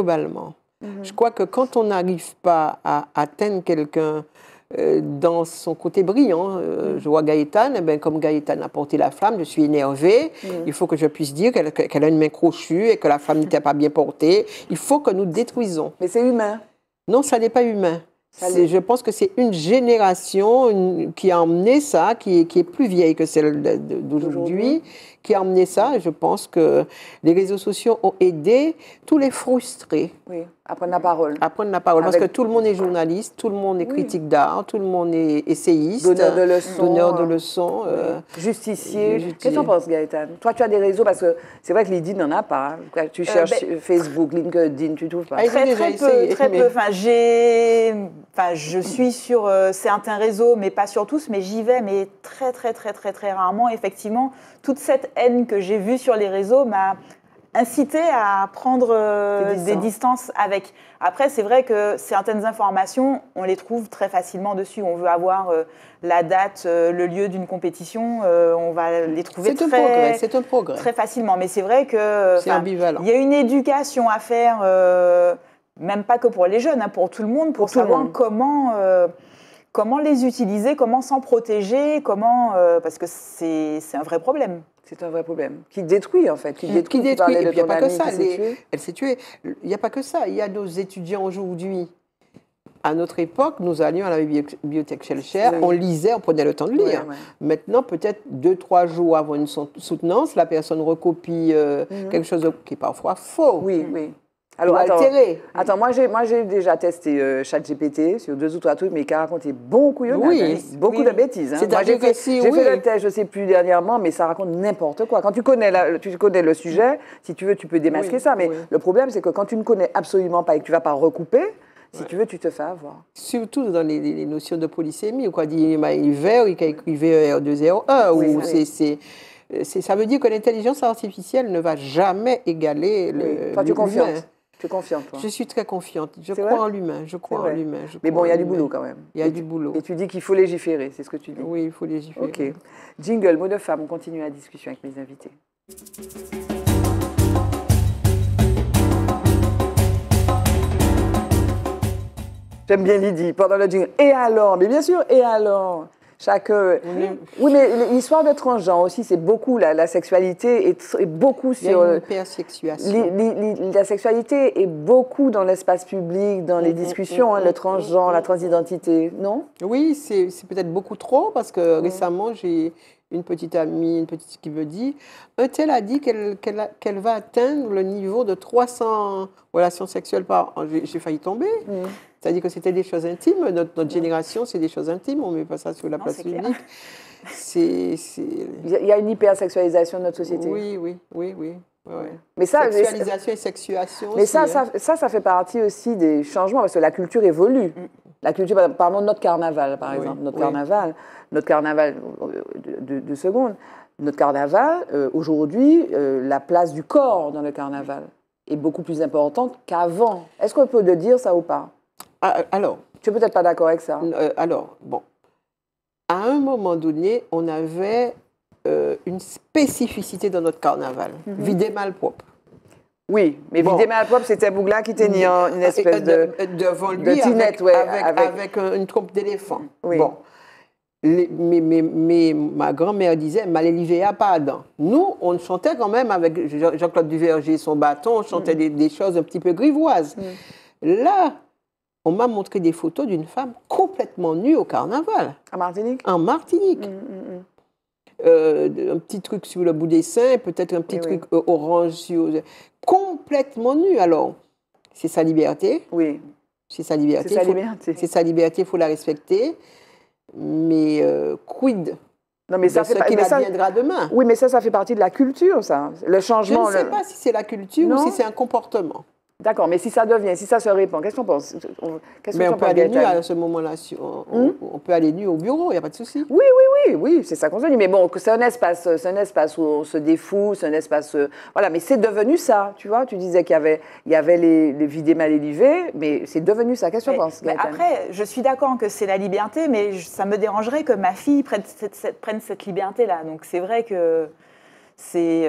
Je crois que quand on n'arrive pas à atteindre quelqu'un dans son côté brillant. Je vois Gaëtane, comme Gaëtane a porté la flamme, je suis énervée. Il faut que je puisse dire qu'elle a une main crochue et que la flamme n'était pas bien portée. Il faut que nous détruisons. Mais c'est humain. Non, ça n'est pas humain. Je pense que c'est une génération qui a emmené ça, qui est plus vieille que celle d'aujourd'hui, qui a emmené ça. Et je pense que les réseaux sociaux ont aidé tous les frustrés. Oui, à prendre la parole. Parce que tout le monde est journaliste, tout le monde est critique d'art, tout le monde est essayiste. Donneur de leçons. Justicier. Qu'est-ce que tu en penses, Gaëtane? Toi, tu as des réseaux, parce que c'est vrai que Lydie n'en a pas. Tu cherches Facebook, LinkedIn, tu ne trouves pas. Très peu. Je suis sur certains réseaux, mais pas sur tous, mais j'y vais, mais très rarement. Effectivement, toute cette haine que j'ai vue sur les réseaux m'a incité à prendre des distances avec. Après, c'est vrai que certaines informations, on les trouve très facilement dessus. On veut avoir la date, le lieu d'une compétition, on va les trouver c'est un progrès. Très facilement. Mais c'est vrai que c'est ambivalent. Il y a une éducation à faire, même pas que pour les jeunes, pour tout le monde, pour savoir comment les utiliser, comment s'en protéger, parce que c'est un vrai problème. C'est un vrai problème. Qui détruit, en fait. Qui détruit. Et puis, il n'y a pas que ça. Elle s'est tuée. Il n'y a pas que ça. Il y a nos étudiants aujourd'hui À notre époque, nous allions à la bibliothèque Schellcher, Oui. on lisait, on prenait le temps de lire. Ouais, ouais. Maintenant, peut-être 2-3 jours avant une soutenance, la personne recopie quelque chose qui est parfois faux. Oui, oui. Ou altéré. Attends, moi j'ai déjà testé ChatGPT sur 2 ou 3 trucs, mais qui a raconté bon couillonnade, Oui. beaucoup de bêtises. Hein. C'est-à-dire Moi, que si, j'ai oui. fait le test, je ne sais plus dernièrement, mais ça raconte n'importe quoi. Quand tu connais le sujet, si tu veux, tu peux démasquer Oui, ça. Mais oui. le problème, c'est que quand tu ne connais absolument pas et que tu ne vas pas recouper, si tu veux, tu te fais avoir. Surtout dans les notions de polysémie, quoi. Il vert, il écrivait R201, Oui, ou oui. ça veut dire que l'intelligence artificielle ne va jamais égaler Toi, tu es l'humain. confiante. Tu es confiante, toi. Je suis très confiante. Je C'est crois vrai en l'humain. Je crois en vrai. l'humain. Mais bon, il y a du boulot quand même. Il y a du boulot. Et tu dis qu'il faut légiférer, c'est ce que tu dis. Oui, il faut légiférer. Ok. Jingle, mot de femme, on continue la discussion avec mes invités. J'aime bien Lydie, pendant le jingle. Et alors? Mais bien sûr, et alors? Oui, mais l'histoire de transgenre aussi, c'est beaucoup la sexualité est beaucoup Il y a sur. une hypersexuation. La sexualité est beaucoup dans l'espace public, dans les discussions, le transgenre, la transidentité, non? Oui, c'est peut-être beaucoup trop parce que récemment, j'ai une petite amie, qui me dit, un tel a dit qu'elle va atteindre le niveau de 300 relations sexuelles par an. J'ai failli tomber. C'est-à-dire que c'était des choses intimes. Notre génération, c'est des choses intimes. On ne met pas ça sur la place publique. Il y a une hypersexualisation de notre société. Oui. Ouais. Mais ça, sexualisation et sexuation mais aussi, ça fait partie aussi des changements parce que la culture évolue. La culture, parlons de notre carnaval, par exemple. Notre carnaval, 2 secondes. Notre carnaval, aujourd'hui, la place du corps dans le carnaval est beaucoup plus importante qu'avant. Est-ce qu'on peut le dire ça ou pas? Alors, tu n'es peut-être pas d'accord avec ça. Bon. À un moment donné, on avait une spécificité dans notre carnaval. Vider malpropre. Oui, mais vider malpropre, c'était Bougla qui tenait une espèce devant lui tinette, avec une trompe d'éléphant. Oui. Bon. Mais ma grand-mère disait, Malélivéa pas Adam. Nous, on chantait quand même avec Jean-Claude Duverger, son bâton, on chantait des choses un petit peu grivoises. Là, on m'a montré des photos d'une femme complètement nue au carnaval. En Martinique? En Martinique. Un petit truc sur le bout des seins, peut-être un petit truc orange sur... Complètement nue. Alors, c'est sa liberté. Oui. C'est sa liberté. C'est sa liberté, il faut la respecter. Mais quid de ce qu'il adviendra demain? Oui, mais ça fait partie de la culture, ça. Le changement... Je ne sais pas si c'est la culture ou si c'est un comportement. D'accord, mais si ça se répand, qu'est-ce qu'on pense? Mais on peut aller nu à ce moment-là. On peut aller nu au bureau, il n'y a pas de souci. Oui, c'est ça qu'on se dit. Mais bon, c'est un espace où on se défoule, c'est un espace... voilà, mais c'est devenu ça, tu vois. Tu disais qu'il y avait les vidés mal élevés, mais c'est devenu ça. Qu'est-ce que tu en penses, Gaëtane? Après, je suis d'accord que c'est la liberté, mais ça me dérangerait que ma fille prenne cette liberté-là. Donc c'est vrai que c'est...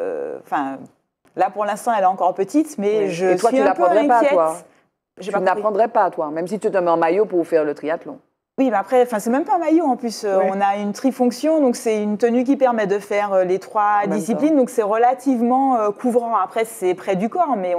Là, pour l'instant, elle est encore petite, mais je suis un peu inquiète. Pas, toi. Tu n'apprendrais pas, toi, même si tu te mets en maillot pour faire le triathlon. Oui, mais après, c'est même pas un maillot en plus. On a une trifonction, donc c'est une tenue qui permet de faire les 3 disciplines, donc c'est relativement couvrant. Après, c'est près du corps, mais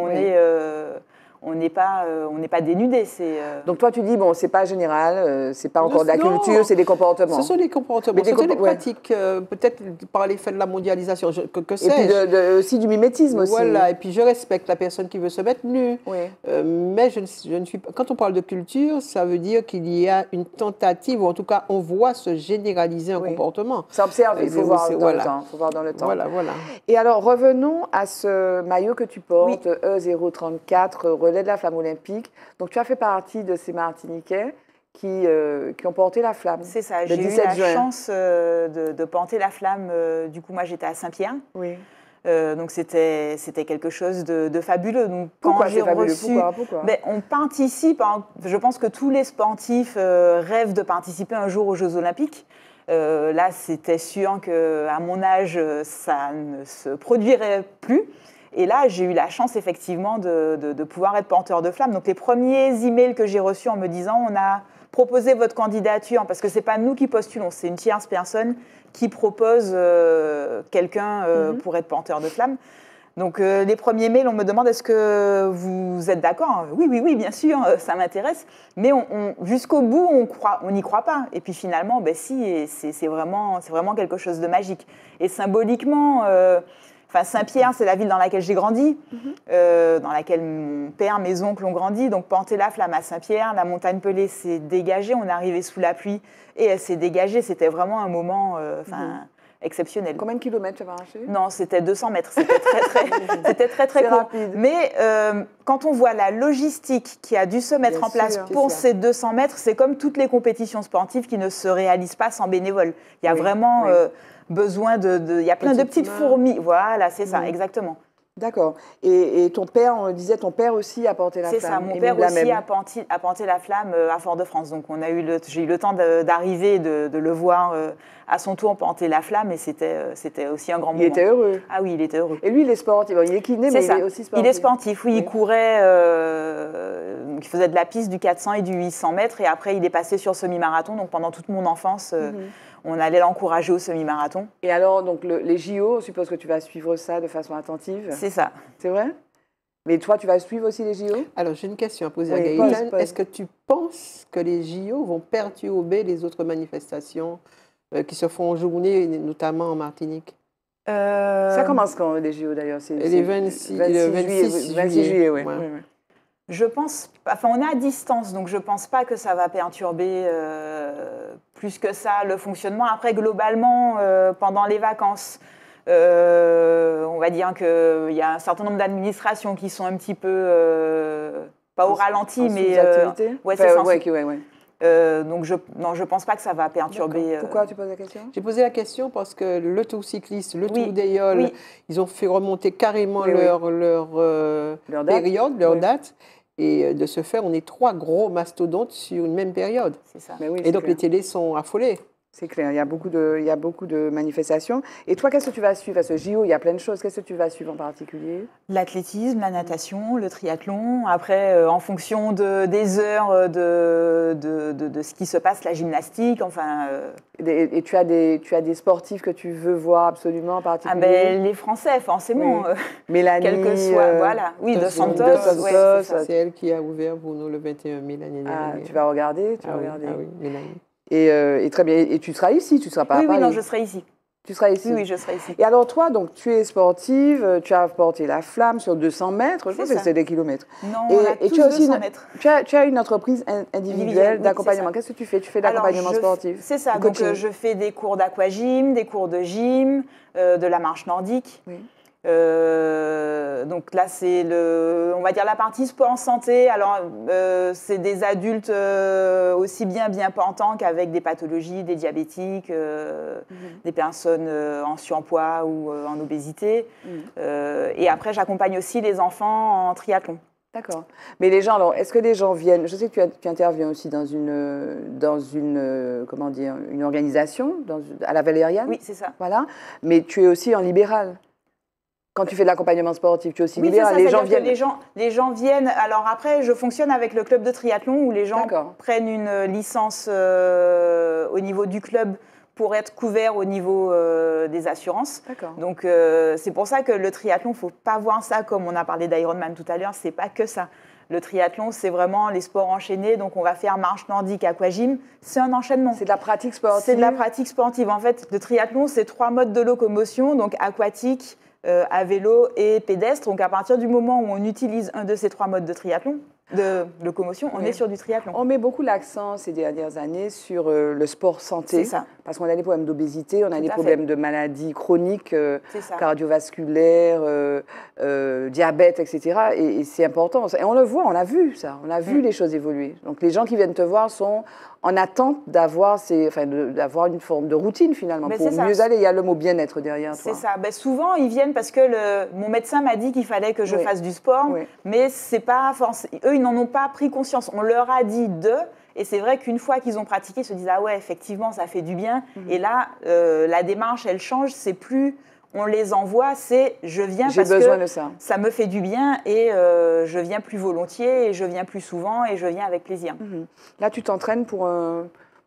on n'est pas dénudé. Donc toi, tu dis, bon, c'est pas général, c'est pas encore de la culture, c'est des comportements. Ce sont des comportements, ce sont des pratiques, peut-être par l'effet de la mondialisation, que sais-je. Et puis aussi du mimétisme aussi. Voilà, et puis je respecte la personne qui veut se mettre nue. Oui. Mais je ne suis pas... Quand on parle de culture, ça veut dire qu'il y a une tentative, ou en tout cas, on voit se généraliser un comportement. C'est observé, il faut voir dans le temps. Voilà. Et alors, revenons à ce maillot que tu portes, E034, relais de la flamme olympique. Donc, tu as fait partie de ces Martiniquais qui ont porté la flamme. C'est ça, j'ai eu la chance de porter la flamme. Du coup, moi, j'étais à Saint-Pierre. Oui. Donc, c'était quelque chose de fabuleux. Donc, pourquoi c'est fabuleux? Pourquoi on participe, je pense que tous les sportifs rêvent de participer un jour aux Jeux Olympiques. Là, c'était sûr qu'à mon âge, ça ne se produirait plus. Et là, j'ai eu la chance, effectivement, de pouvoir être porteur de flamme. Donc, les premiers emails que j'ai reçus en me disant « On a proposé votre candidature », parce que ce n'est pas nous qui postulons, c'est une tierce personne qui propose quelqu'un pour être porteur de flamme. Donc les premiers mails, on me demande est-ce que vous êtes d'accord? Oui, bien sûr, ça m'intéresse. Mais jusqu'au bout, on n'y croit pas. Et puis finalement, ben si, et c'est vraiment quelque chose de magique. Et symboliquement, Saint-Pierre, c'est la ville dans laquelle j'ai grandi, dans laquelle mon père, mes oncles ont grandi. Donc porter la flamme à Saint-Pierre, la montagne Pelée s'est dégagée. On est arrivé sous la pluie et elle s'est dégagée. C'était vraiment un moment, exceptionnel. Combien de kilomètres tu as marché? Non, c'était 200 mètres. C'était très court. Rapide. Mais quand on voit la logistique qui a dû se mettre Bien en place sûr, pour ces 200 mètres, c'est comme toutes les compétitions sportives qui ne se réalisent pas sans bénévoles. Il y a vraiment besoin de... Il y a plein de petites fourmis. Voilà, c'est ça, exactement. D'accord. Et ton père, on le disait, ton père aussi a porté la flamme. C'est ça, mon père aussi a porté la flamme à Fort-de-France. Donc j'ai eu le temps d'arriver, de le voir à son tour porter la flamme et c'était aussi un grand moment. Il était heureux. Ah oui, il était heureux. Et lui, il est sportif. Il est kiné, mais il est aussi sportif. Il est sportif, oui. Il courait, il faisait de la piste du 400 et du 800 mètres et après il est passé sur semi-marathon. Donc pendant toute mon enfance, on allait l'encourager au semi-marathon. Et alors, donc les JO, on suppose que tu vas suivre ça de façon attentive. C'est ça. C'est vrai? Mais toi, tu vas suivre aussi les JO? Alors, j'ai une question à poser à Gaëtane. Est-ce que tu penses que les JO vont perturber les autres manifestations qui se font en journée, notamment en Martinique? Ça commence quand, les JO, d'ailleurs? Les 26 juillet, oui. Ouais. Je pense, on est à distance, donc je ne pense pas que ça va perturber plus que ça le fonctionnement. Après, globalement, pendant les vacances, on va dire qu'il y a un certain nombre d'administrations qui sont un petit peu, pas au ralenti, mais... Ouais, c'est ça. Donc je ne pense pas que ça va perturber. Pourquoi tu poses la question? J'ai posé la question parce que le Tour cycliste, le Tour d'Aïol, ils ont fait remonter carrément leur période, leur date. Et de ce fait, on est 3 gros mastodontes sur une même période. C'est ça. Et donc les télés sont affolées. C'est clair, il y a beaucoup de manifestations. Et toi, qu'est-ce que tu vas suivre à ce JO? Il y a plein de choses. Qu'est-ce que tu vas suivre en particulier? L'athlétisme, la natation, le triathlon. Après, en fonction des heures de ce qui se passe, la gymnastique. Enfin. Et tu as des sportifs que tu veux voir absolument en particulier? Les Français, forcément. Oui. Mélanie. Quel que soit, voilà. Oui, de Santos. C'est elle qui a ouvert pour nous le 21 000 l'année dernière. Tu vas regarder? Ah oui, Mélanie. Et très bien. Et tu seras ici, tu ne seras pas à Paris? Oui, non, je serai ici. Tu seras ici? Oui, je serai ici. Et alors toi, donc, tu es sportive, tu as porté la flamme sur 200 mètres, je pense que c'était des kilomètres. Non, on a tous tu as aussi 200 mètres. Tu as une entreprise individuelle d'accompagnement. Qu'est-ce que tu fais? Tu fais de l'accompagnement sportif? C'est ça, donc je fais des cours d'aquagym, des cours de gym, de la marche nordique. Oui. Donc là, c'est on va dire la partie sport santé. Alors, c'est des adultes aussi bien portants qu'avec des pathologies, des diabétiques, des personnes en surpoids ou en obésité. Et après, j'accompagne aussi les enfants en triathlon. D'accord. Mais les gens, alors, est-ce que les gens viennent? Je sais que tu interviens aussi dans comment dire, une organisation, à la Valériane. Oui, c'est ça. Voilà. Mais tu es aussi en libéral. Quand tu fais de l'accompagnement sportif, tu es aussi libéral. Les gens viennent. Les gens viennent. Alors après, je fonctionne avec le club de triathlon où les gens prennent une licence au niveau du club pour être couverts au niveau des assurances. Donc c'est pour ça que le triathlon, il ne faut pas voir ça comme on a parlé d'Ironman tout à l'heure. C'est pas que ça. Le triathlon, c'est vraiment les sports enchaînés. Donc on va faire marche nordique, aquagym. C'est un enchaînement. C'est de la pratique sportive. C'est de la pratique sportive. En fait, le triathlon, c'est 3 modes de locomotion, donc aquatique, à vélo et pédestre. Donc à partir du moment où on utilise un de ces 3 modes de triathlon, de locomotion, on est sur du triathlon. On met beaucoup l'accent ces dernières années sur le sport santé. C'est ça. Parce qu'on a des problèmes d'obésité, on a des problèmes de maladies chroniques, cardiovasculaires, diabète, etc. Et c'est important. Et on le voit, on a vu ça. On a vu les choses évoluer. Donc les gens qui viennent te voir sont en attente d'avoir une forme de routine finalement. Pour mieux aller, il y a le mot bien-être derrière toi. C'est ça. Souvent, ils viennent parce que mon médecin m'a dit qu'il fallait que je fasse du sport. Mais c'est pas eux, ils n'en ont pas pris conscience. On leur a dit et c'est vrai qu'une fois qu'ils ont pratiqué, ils se disent « Ah ouais, effectivement, ça fait du bien. Et là, la démarche, elle change. C'est plus on les envoie, c'est « je viens parce que ça me fait du bien et je viens plus volontiers et je viens plus souvent et je viens avec plaisir. » Là, tu t'entraînes pour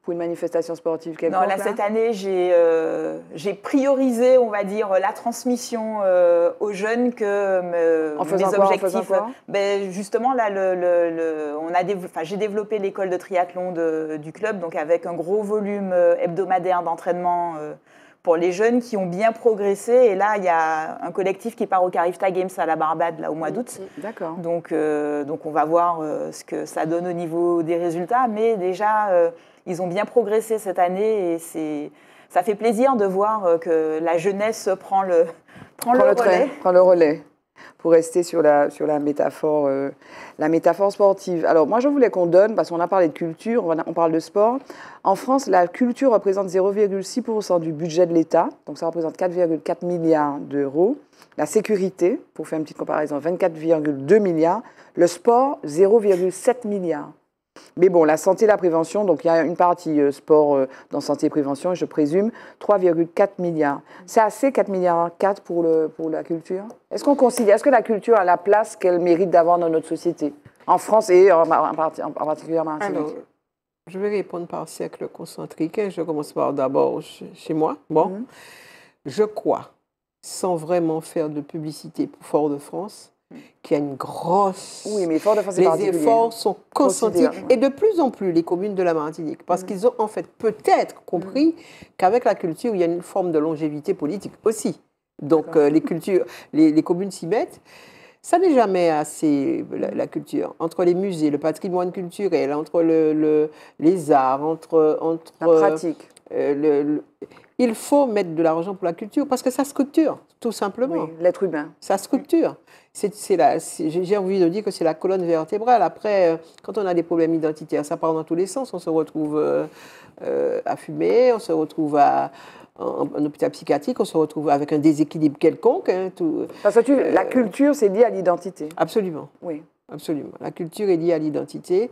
pour une manifestation sportive quelconque? Non, là, cette année, j'ai priorisé, on va dire, la transmission aux jeunes que mes objectifs. Ben, justement, là, j'ai développé l'école de triathlon du club, donc avec un gros volume hebdomadaire d'entraînement pour les jeunes qui ont bien progressé. Et là, il y a un collectif qui part au Carifta Games à la Barbade là, au mois d'août. D'accord. Donc, on va voir ce que ça donne au niveau des résultats. Mais déjà, ils ont bien progressé cette année et ça fait plaisir de voir que la jeunesse prend le relais. Pour rester sur la métaphore sportive. Alors, moi, je voulais qu'on donne, parce qu'on a parlé de culture, on parle de sport. En France, la culture représente 0,6% du budget de l'État, donc ça représente 4,4 milliards d'euros. La sécurité, pour faire une petite comparaison, 24,2 milliards. Le sport, 0,7 milliards. Mais bon, la santé et la prévention, donc il y a une partie sport dans santé et prévention, et je présume 3,4 milliards. C'est assez, 4,4 milliards pour la culture? Est-ce que la culture a la place qu'elle mérite d'avoir dans notre société, en France et en particulier en Martinique? Alors, je vais répondre par cercle concentrique. Je commence par d'abord chez moi. Bon, je crois, sans vraiment faire de publicité pour Fort-de-France, qu'il y a une grosse... Oui, mais Fort-de-France, les efforts sont consentis. Et de plus en plus, les communes de la Martinique, parce qu'ils ont en fait peut-être compris qu'avec la culture, il y a une forme de longévité politique aussi. Donc, les communes s'y mettent. Ça n'est jamais assez, la culture. Entre les musées, le patrimoine culturel, entre les arts, entre la pratique. Il faut mettre de l'argent pour la culture parce que ça structure, tout simplement. Oui, l'être humain. Ça structure. J'ai envie de dire que c'est la colonne vertébrale. Après, quand on a des problèmes identitaires, ça part dans tous les sens. On se retrouve à fumer, on se retrouve en hôpital psychiatrique, on se retrouve avec un déséquilibre quelconque. Hein, parce que la culture, c'est lié à l'identité. Absolument. Oui. Absolument. La culture est liée à l'identité.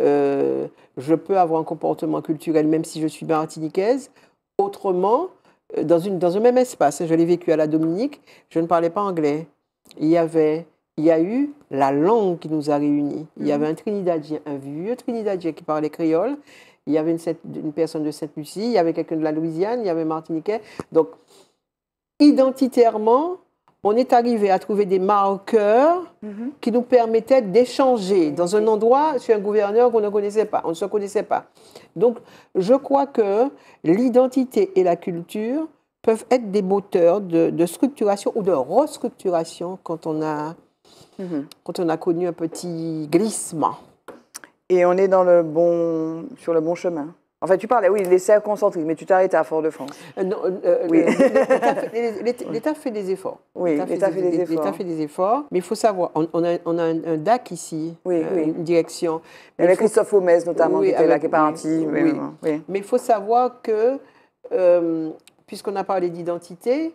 Je peux avoir un comportement culturel même si je suis martiniquaise. Autrement, dans un même espace, je l'ai vécu à la Dominique, je ne parlais pas anglais. Il y a eu la langue qui nous a réunis. Il y avait un Trinidadien, un vieux Trinidadien qui parlait créole. Il y avait une personne de Sainte-Lucie, il y avait quelqu'un de la Louisiane, il y avait un Martiniquais. Donc, identitairement, on est arrivé à trouver des marqueurs qui nous permettaient d'échanger dans un endroit sur un gouverneur qu'on ne connaissait pas, on ne se connaissait pas. Donc, je crois que l'identité et la culture peuvent être des moteurs de structuration ou de restructuration quand on a connu un petit glissement. Et on est sur le bon chemin. En fait, tu parlais, oui, les cercles concentriques, mais tu t'arrêtes à Fort-de-France. Oui. L'État fait des efforts. Oui, l'État fait des efforts. Mais il faut savoir, on a un DAC ici, une direction. Avec Christophe Homès, notamment, qui était là, qui est parti. Mais il faut savoir que, puisqu'on a parlé d'identité,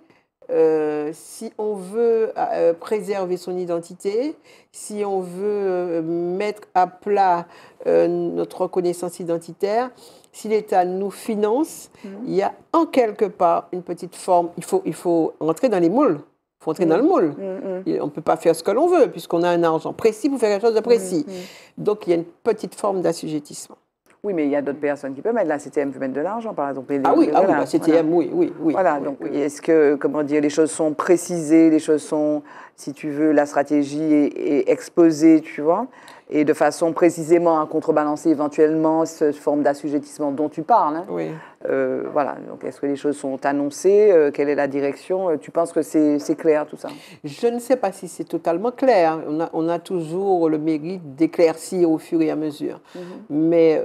si on veut préserver son identité, si on veut mettre à plat notre reconnaissance identitaire, si l'État nous finance, il y a en quelque part une petite forme, il faut entrer dans les moules. Il faut entrer dans le moule. On ne peut pas faire ce que l'on veut, puisqu'on a un argent précis pour faire quelque chose de précis. Donc, il y a une petite forme d'assujettissement. Oui, mais il y a d'autres personnes qui peuvent mettre. La CTM peut mettre de l'argent, par exemple. La CTM, oui. Voilà, donc est-ce que, les choses sont précisées, les choses sont, si tu veux, la stratégie est exposée, tu vois, et de façon précisément à contrebalancer éventuellement cette forme d'assujettissement dont tu parles. Hein. Oui. Voilà, donc est-ce que les choses sont annoncées? Quelle est la direction? Tu penses que c'est clair, tout ça? Je ne sais pas si c'est totalement clair. On a toujours le mérite d'éclaircir au fur et à mesure. Mais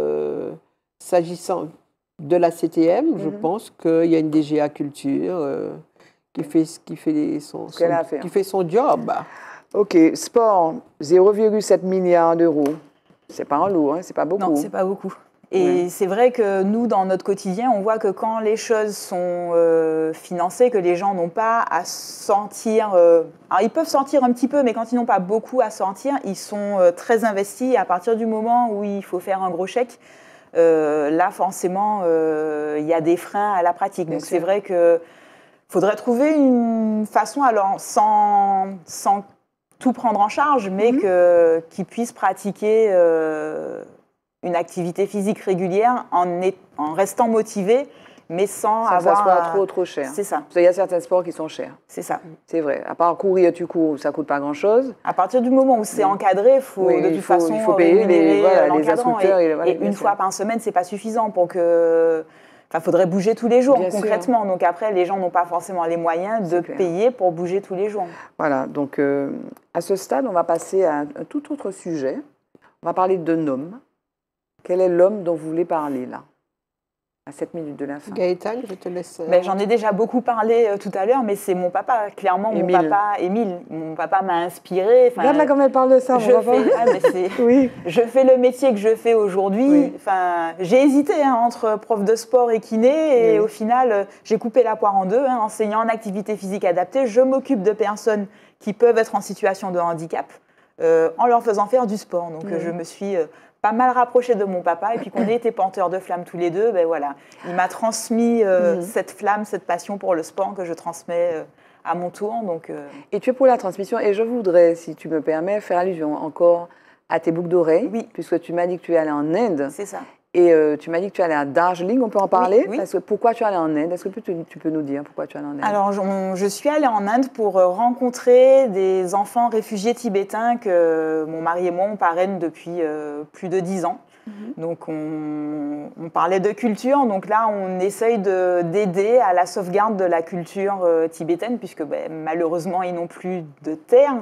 s'agissant de la CTM, je pense qu'il y a une DGA Culture qui fait son job. Ok, sport, 0,7 milliards d'euros. C'est pas un lot, hein, c'est pas beaucoup. Non, c'est pas beaucoup. Et c'est vrai que nous, dans notre quotidien, on voit que quand les choses sont financées, que les gens n'ont pas à sentir... alors, ils peuvent sentir un petit peu, mais quand ils n'ont pas beaucoup à sentir, ils sont très investis. Et à partir du moment où il faut faire un gros chèque, là, forcément, il y a des freins à la pratique. Donc, c'est vrai qu'il faudrait trouver une façon, alors, sans tout prendre en charge, mais qu'ils puissent pratiquer une activité physique régulière en restant motivé, mais sans avoir... que ça soit trop cher. C'est ça. Parce qu'il y a certains sports qui sont chers. C'est ça. C'est vrai. À part courir, tu cours, ça ne coûte pas grand-chose. À partir du moment où c'est encadré, il faut de toute façon payer rémunérer les instructeurs. Et une fois par semaine, ce n'est pas suffisant pour que... Enfin, il faudrait bouger tous les jours, bien concrètement. Sûr. Donc après, les gens n'ont pas forcément les moyens de payer pour bouger tous les jours. Voilà. Donc à ce stade, on va passer à un tout autre sujet. On va parler d'un homme. Quel est l'homme dont vous voulez parler là, à 7 minutes de la fin? Gaëtan, je te laisse. J'en ai déjà beaucoup parlé tout à l'heure, mais c'est mon papa, clairement, Émile. Mon papa, Émile. Mon papa m'a inspirée. Regarde là comme elle parle de ça, oui. Je fais le métier que je fais aujourd'hui. Oui. J'ai hésité entre prof de sport et kiné, et au final, j'ai coupé la poire en deux. Enseignant en activité physique adaptée, je m'occupe de personnes qui peuvent être en situation de handicap en leur faisant faire du sport. Donc je me suis... pas mal rapproché de mon papa, et puis qu'on ait été porteurs de flammes tous les deux, voilà. Il m'a transmis cette flamme, cette passion pour le sport que je transmets à mon tour. Donc, Et tu es pour la transmission, et je voudrais, si tu me permets, faire allusion encore à tes boucles d'oreilles, puisque tu m'as dit que tu es allée en Inde. C'est ça. Et tu m'as dit que tu allais à Darjeeling, on peut en parler? Oui. Parce que pourquoi tu es allée en Inde? Est-ce que tu peux nous dire pourquoi tu es allée en Inde? Alors, je suis allée en Inde pour rencontrer des enfants réfugiés tibétains que mon mari et moi, on parraine depuis plus de 10 ans. Donc, on parlait de culture. Donc là, on essaye d'aider à la sauvegarde de la culture tibétaine, puisque malheureusement, ils n'ont plus de terre.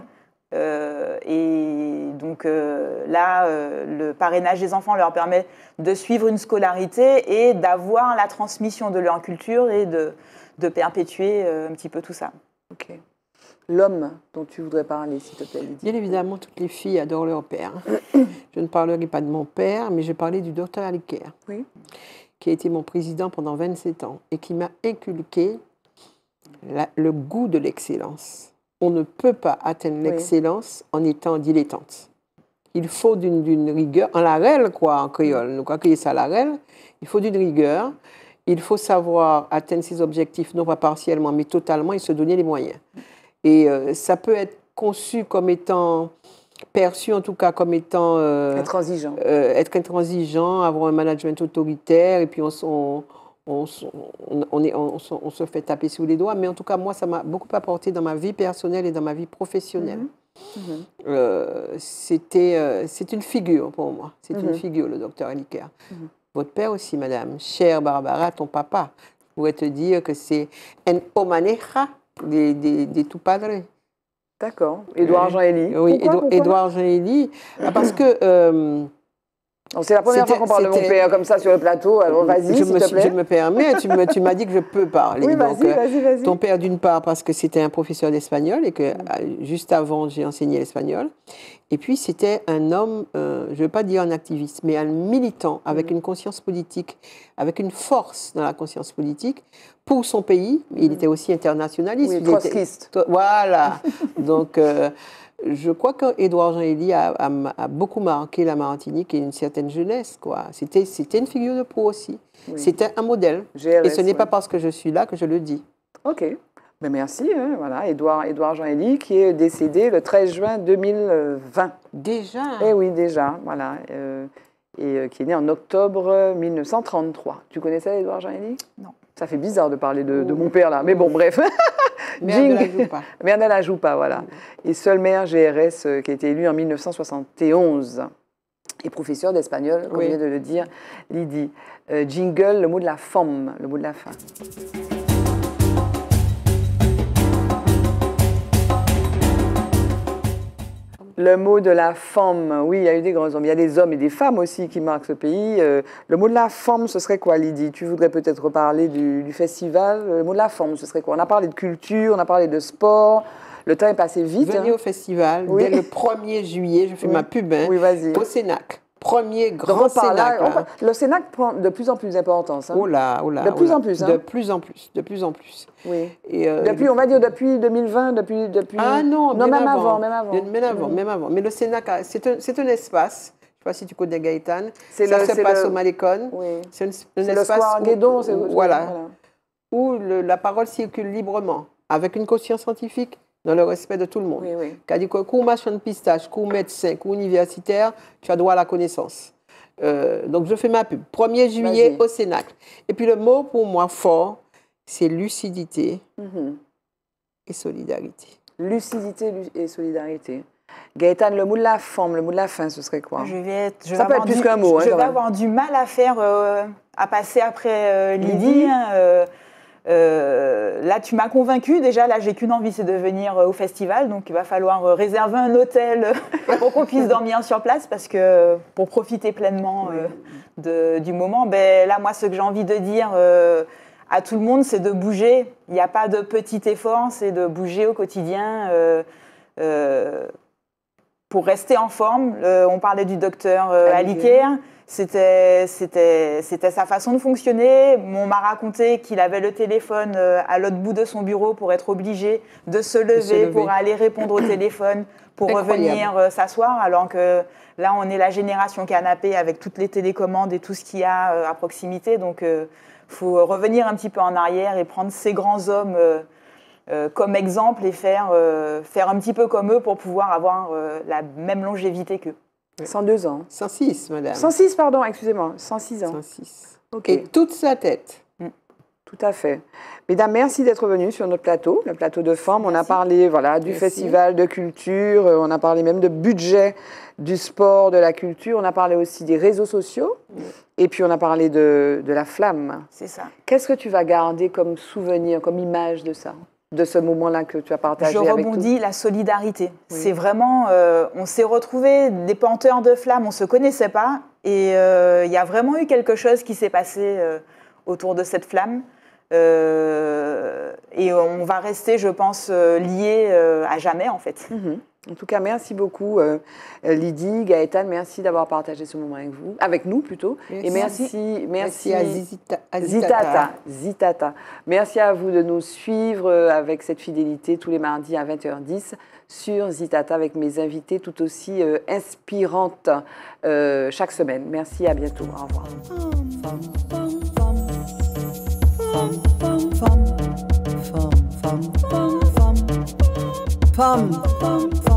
Et donc là, le parrainage des enfants leur permet de suivre une scolarité et d'avoir la transmission de leur culture et de perpétuer un petit peu tout ça. Ok. L'homme dont tu voudrais parler, s'il te plaît, Lydie. Bien évidemment, toutes les filles adorent leur père. Je ne parlerai pas de mon père, mais je parlais du docteur Aliker, qui a été mon président pendant 27 ans et qui m'a inculqué le goût de l'excellence. On ne peut pas atteindre l'excellence en étant dilettante. Il faut d'une rigueur, en larel quoi, en créole, nous croyons ça larel, il faut d'une rigueur, il faut savoir atteindre ses objectifs, non pas partiellement, mais totalement, et se donner les moyens. Et ça peut être conçu comme étant, perçu en tout cas comme étant... intransigeant. Être intransigeant, avoir un management autoritaire, et puis on se fait taper sous les doigts, mais en tout cas, moi, ça m'a beaucoup apporté dans ma vie personnelle et dans ma vie professionnelle. C'est une figure pour moi. C'est une figure, le docteur Aliker. Votre père aussi, madame. Chère Barbara, ton papa, je pourrais te dire que c'est un homaneja de tu padre. D'accord. Édouard Jean Élie. Oui, Édouard Jean Élie. Parce que... c'est la première fois qu'on parle de mon père comme ça sur le plateau. Alors vas-y, s'il te plaît. Je me permets, tu m'as dit que je peux parler. Oui, vas-y. Ton père, d'une part, parce que c'était un professeur d'espagnol et que juste avant, j'ai enseigné l'espagnol. Et puis, c'était un homme, je ne veux pas dire un activiste, mais un militant avec une conscience politique, avec une force dans la conscience politique pour son pays. Il était aussi internationaliste. Oui, trotskiste. Voilà. Donc... je crois qu'Édouard Jean Élie a beaucoup marqué la Martinique et une certaine jeunesse, quoi. C'était une figure de proue aussi. Oui. C'était un modèle. GRS, et ce n'est pas parce que je suis là que je le dis. Ok. Mais merci. Voilà, Édouard Jean Élie, qui est décédé le 13 juin 2020. Déjà? Eh oui, déjà. Voilà. Et qui est né en octobre 1933. Tu connaissais Édouard Jean Élie? Non. Ça fait bizarre de parler de mon père, là. Mais bon, bref. Mère ne la joue pas. Mère ne la joue pas, voilà. Et seul maire GRS qui a été élu en 1971. Et professeur d'espagnol, comme vient de le dire Lydie. Jingle, le mot de la femme, le mot de la fin. Le mot de la femme, oui, il y a eu des grands hommes. Il y a des hommes et des femmes aussi qui marquent ce pays. Le mot de la femme, ce serait quoi, Lydie? Tu voudrais peut-être reparler du festival. Le mot de la femme, ce serait quoi? On a parlé de culture, on a parlé de sport. Le temps est passé vite. Venez au festival dès le 1er juillet. Je fais ma pub au Cénac. Premier grand Cénac. Le Cénac prend de plus en plus d'importance. Oh là. De plus en plus. De plus en plus. Oui. Et on va dire depuis 2020, depuis... Ah non, même avant. Même avant. Mais le Cénac, c'est un espace. Je ne sais pas si tu connais Gaëtan. Ça se passe au Malécon. Oui. C'est un espace le Square Guédon. Où la parole circule librement, avec une conscience scientifique, dans le respect de tout le monde. Quand dit que cours machin de pistache, cours médecin, cours universitaire, tu as droit à la connaissance. Donc, je fais ma pub. 1er juillet au Cénacle. Et puis, le mot pour moi fort, c'est lucidité et solidarité. Lucidité et solidarité. Gaëtane, le mot de la forme, le mot de la fin, ce serait quoi? Ça peut être plus qu'un mot. Je vais avoir du mal à faire, à passer après Lydie. Là, tu m'as convaincue. Déjà, là, j'ai qu'une envie, c'est de venir au festival. Donc, il va falloir réserver un hôtel pour qu'on puisse dormir sur place, parce que pour profiter pleinement du moment. Ben, là, moi, ce que j'ai envie de dire à tout le monde, c'est de bouger. Il n'y a pas de petit effort, c'est de bouger au quotidien pour rester en forme. On parlait du docteur Aliker. C'était sa façon de fonctionner. On m'a raconté qu'il avait le téléphone à l'autre bout de son bureau pour être obligé de se lever pour aller répondre au téléphone, pour revenir s'asseoir, alors que là, on est la génération canapé avec toutes les télécommandes et tout ce qu'il y a à proximité. Donc, faut revenir un petit peu en arrière et prendre ces grands hommes comme exemple et faire un petit peu comme eux pour pouvoir avoir la même longévité qu'eux. 102 ans. 106, madame. 106, pardon, excusez-moi. 106 ans. 106. Okay. Et toute sa tête. Tout à fait. Mesdames, merci d'être venues sur notre plateau, le plateau de Forme. On a parlé du festival de culture, on a parlé même de budget du sport, de la culture, on a parlé aussi des réseaux sociaux, et puis on a parlé de la flamme. C'est ça. Qu'est-ce que tu vas garder comme souvenir, comme image de ça, de ce moment-là que tu as partagé avec nous? Je rebondis, la solidarité. Oui. C'est vraiment, on s'est retrouvés des porteurs de flammes, on ne se connaissait pas, et il y a vraiment eu quelque chose qui s'est passé autour de cette flamme. Et on va rester, je pense, liés à jamais, en fait. En tout cas, merci beaucoup, Lydie, Gaëtane, merci d'avoir partagé ce moment avec nous plutôt. Merci. Et merci à Zitata. Merci à vous de nous suivre avec cette fidélité tous les mardis à 20h10 sur Zitata avec mes invités tout aussi inspirantes chaque semaine. Merci, à bientôt. Au revoir. Femme.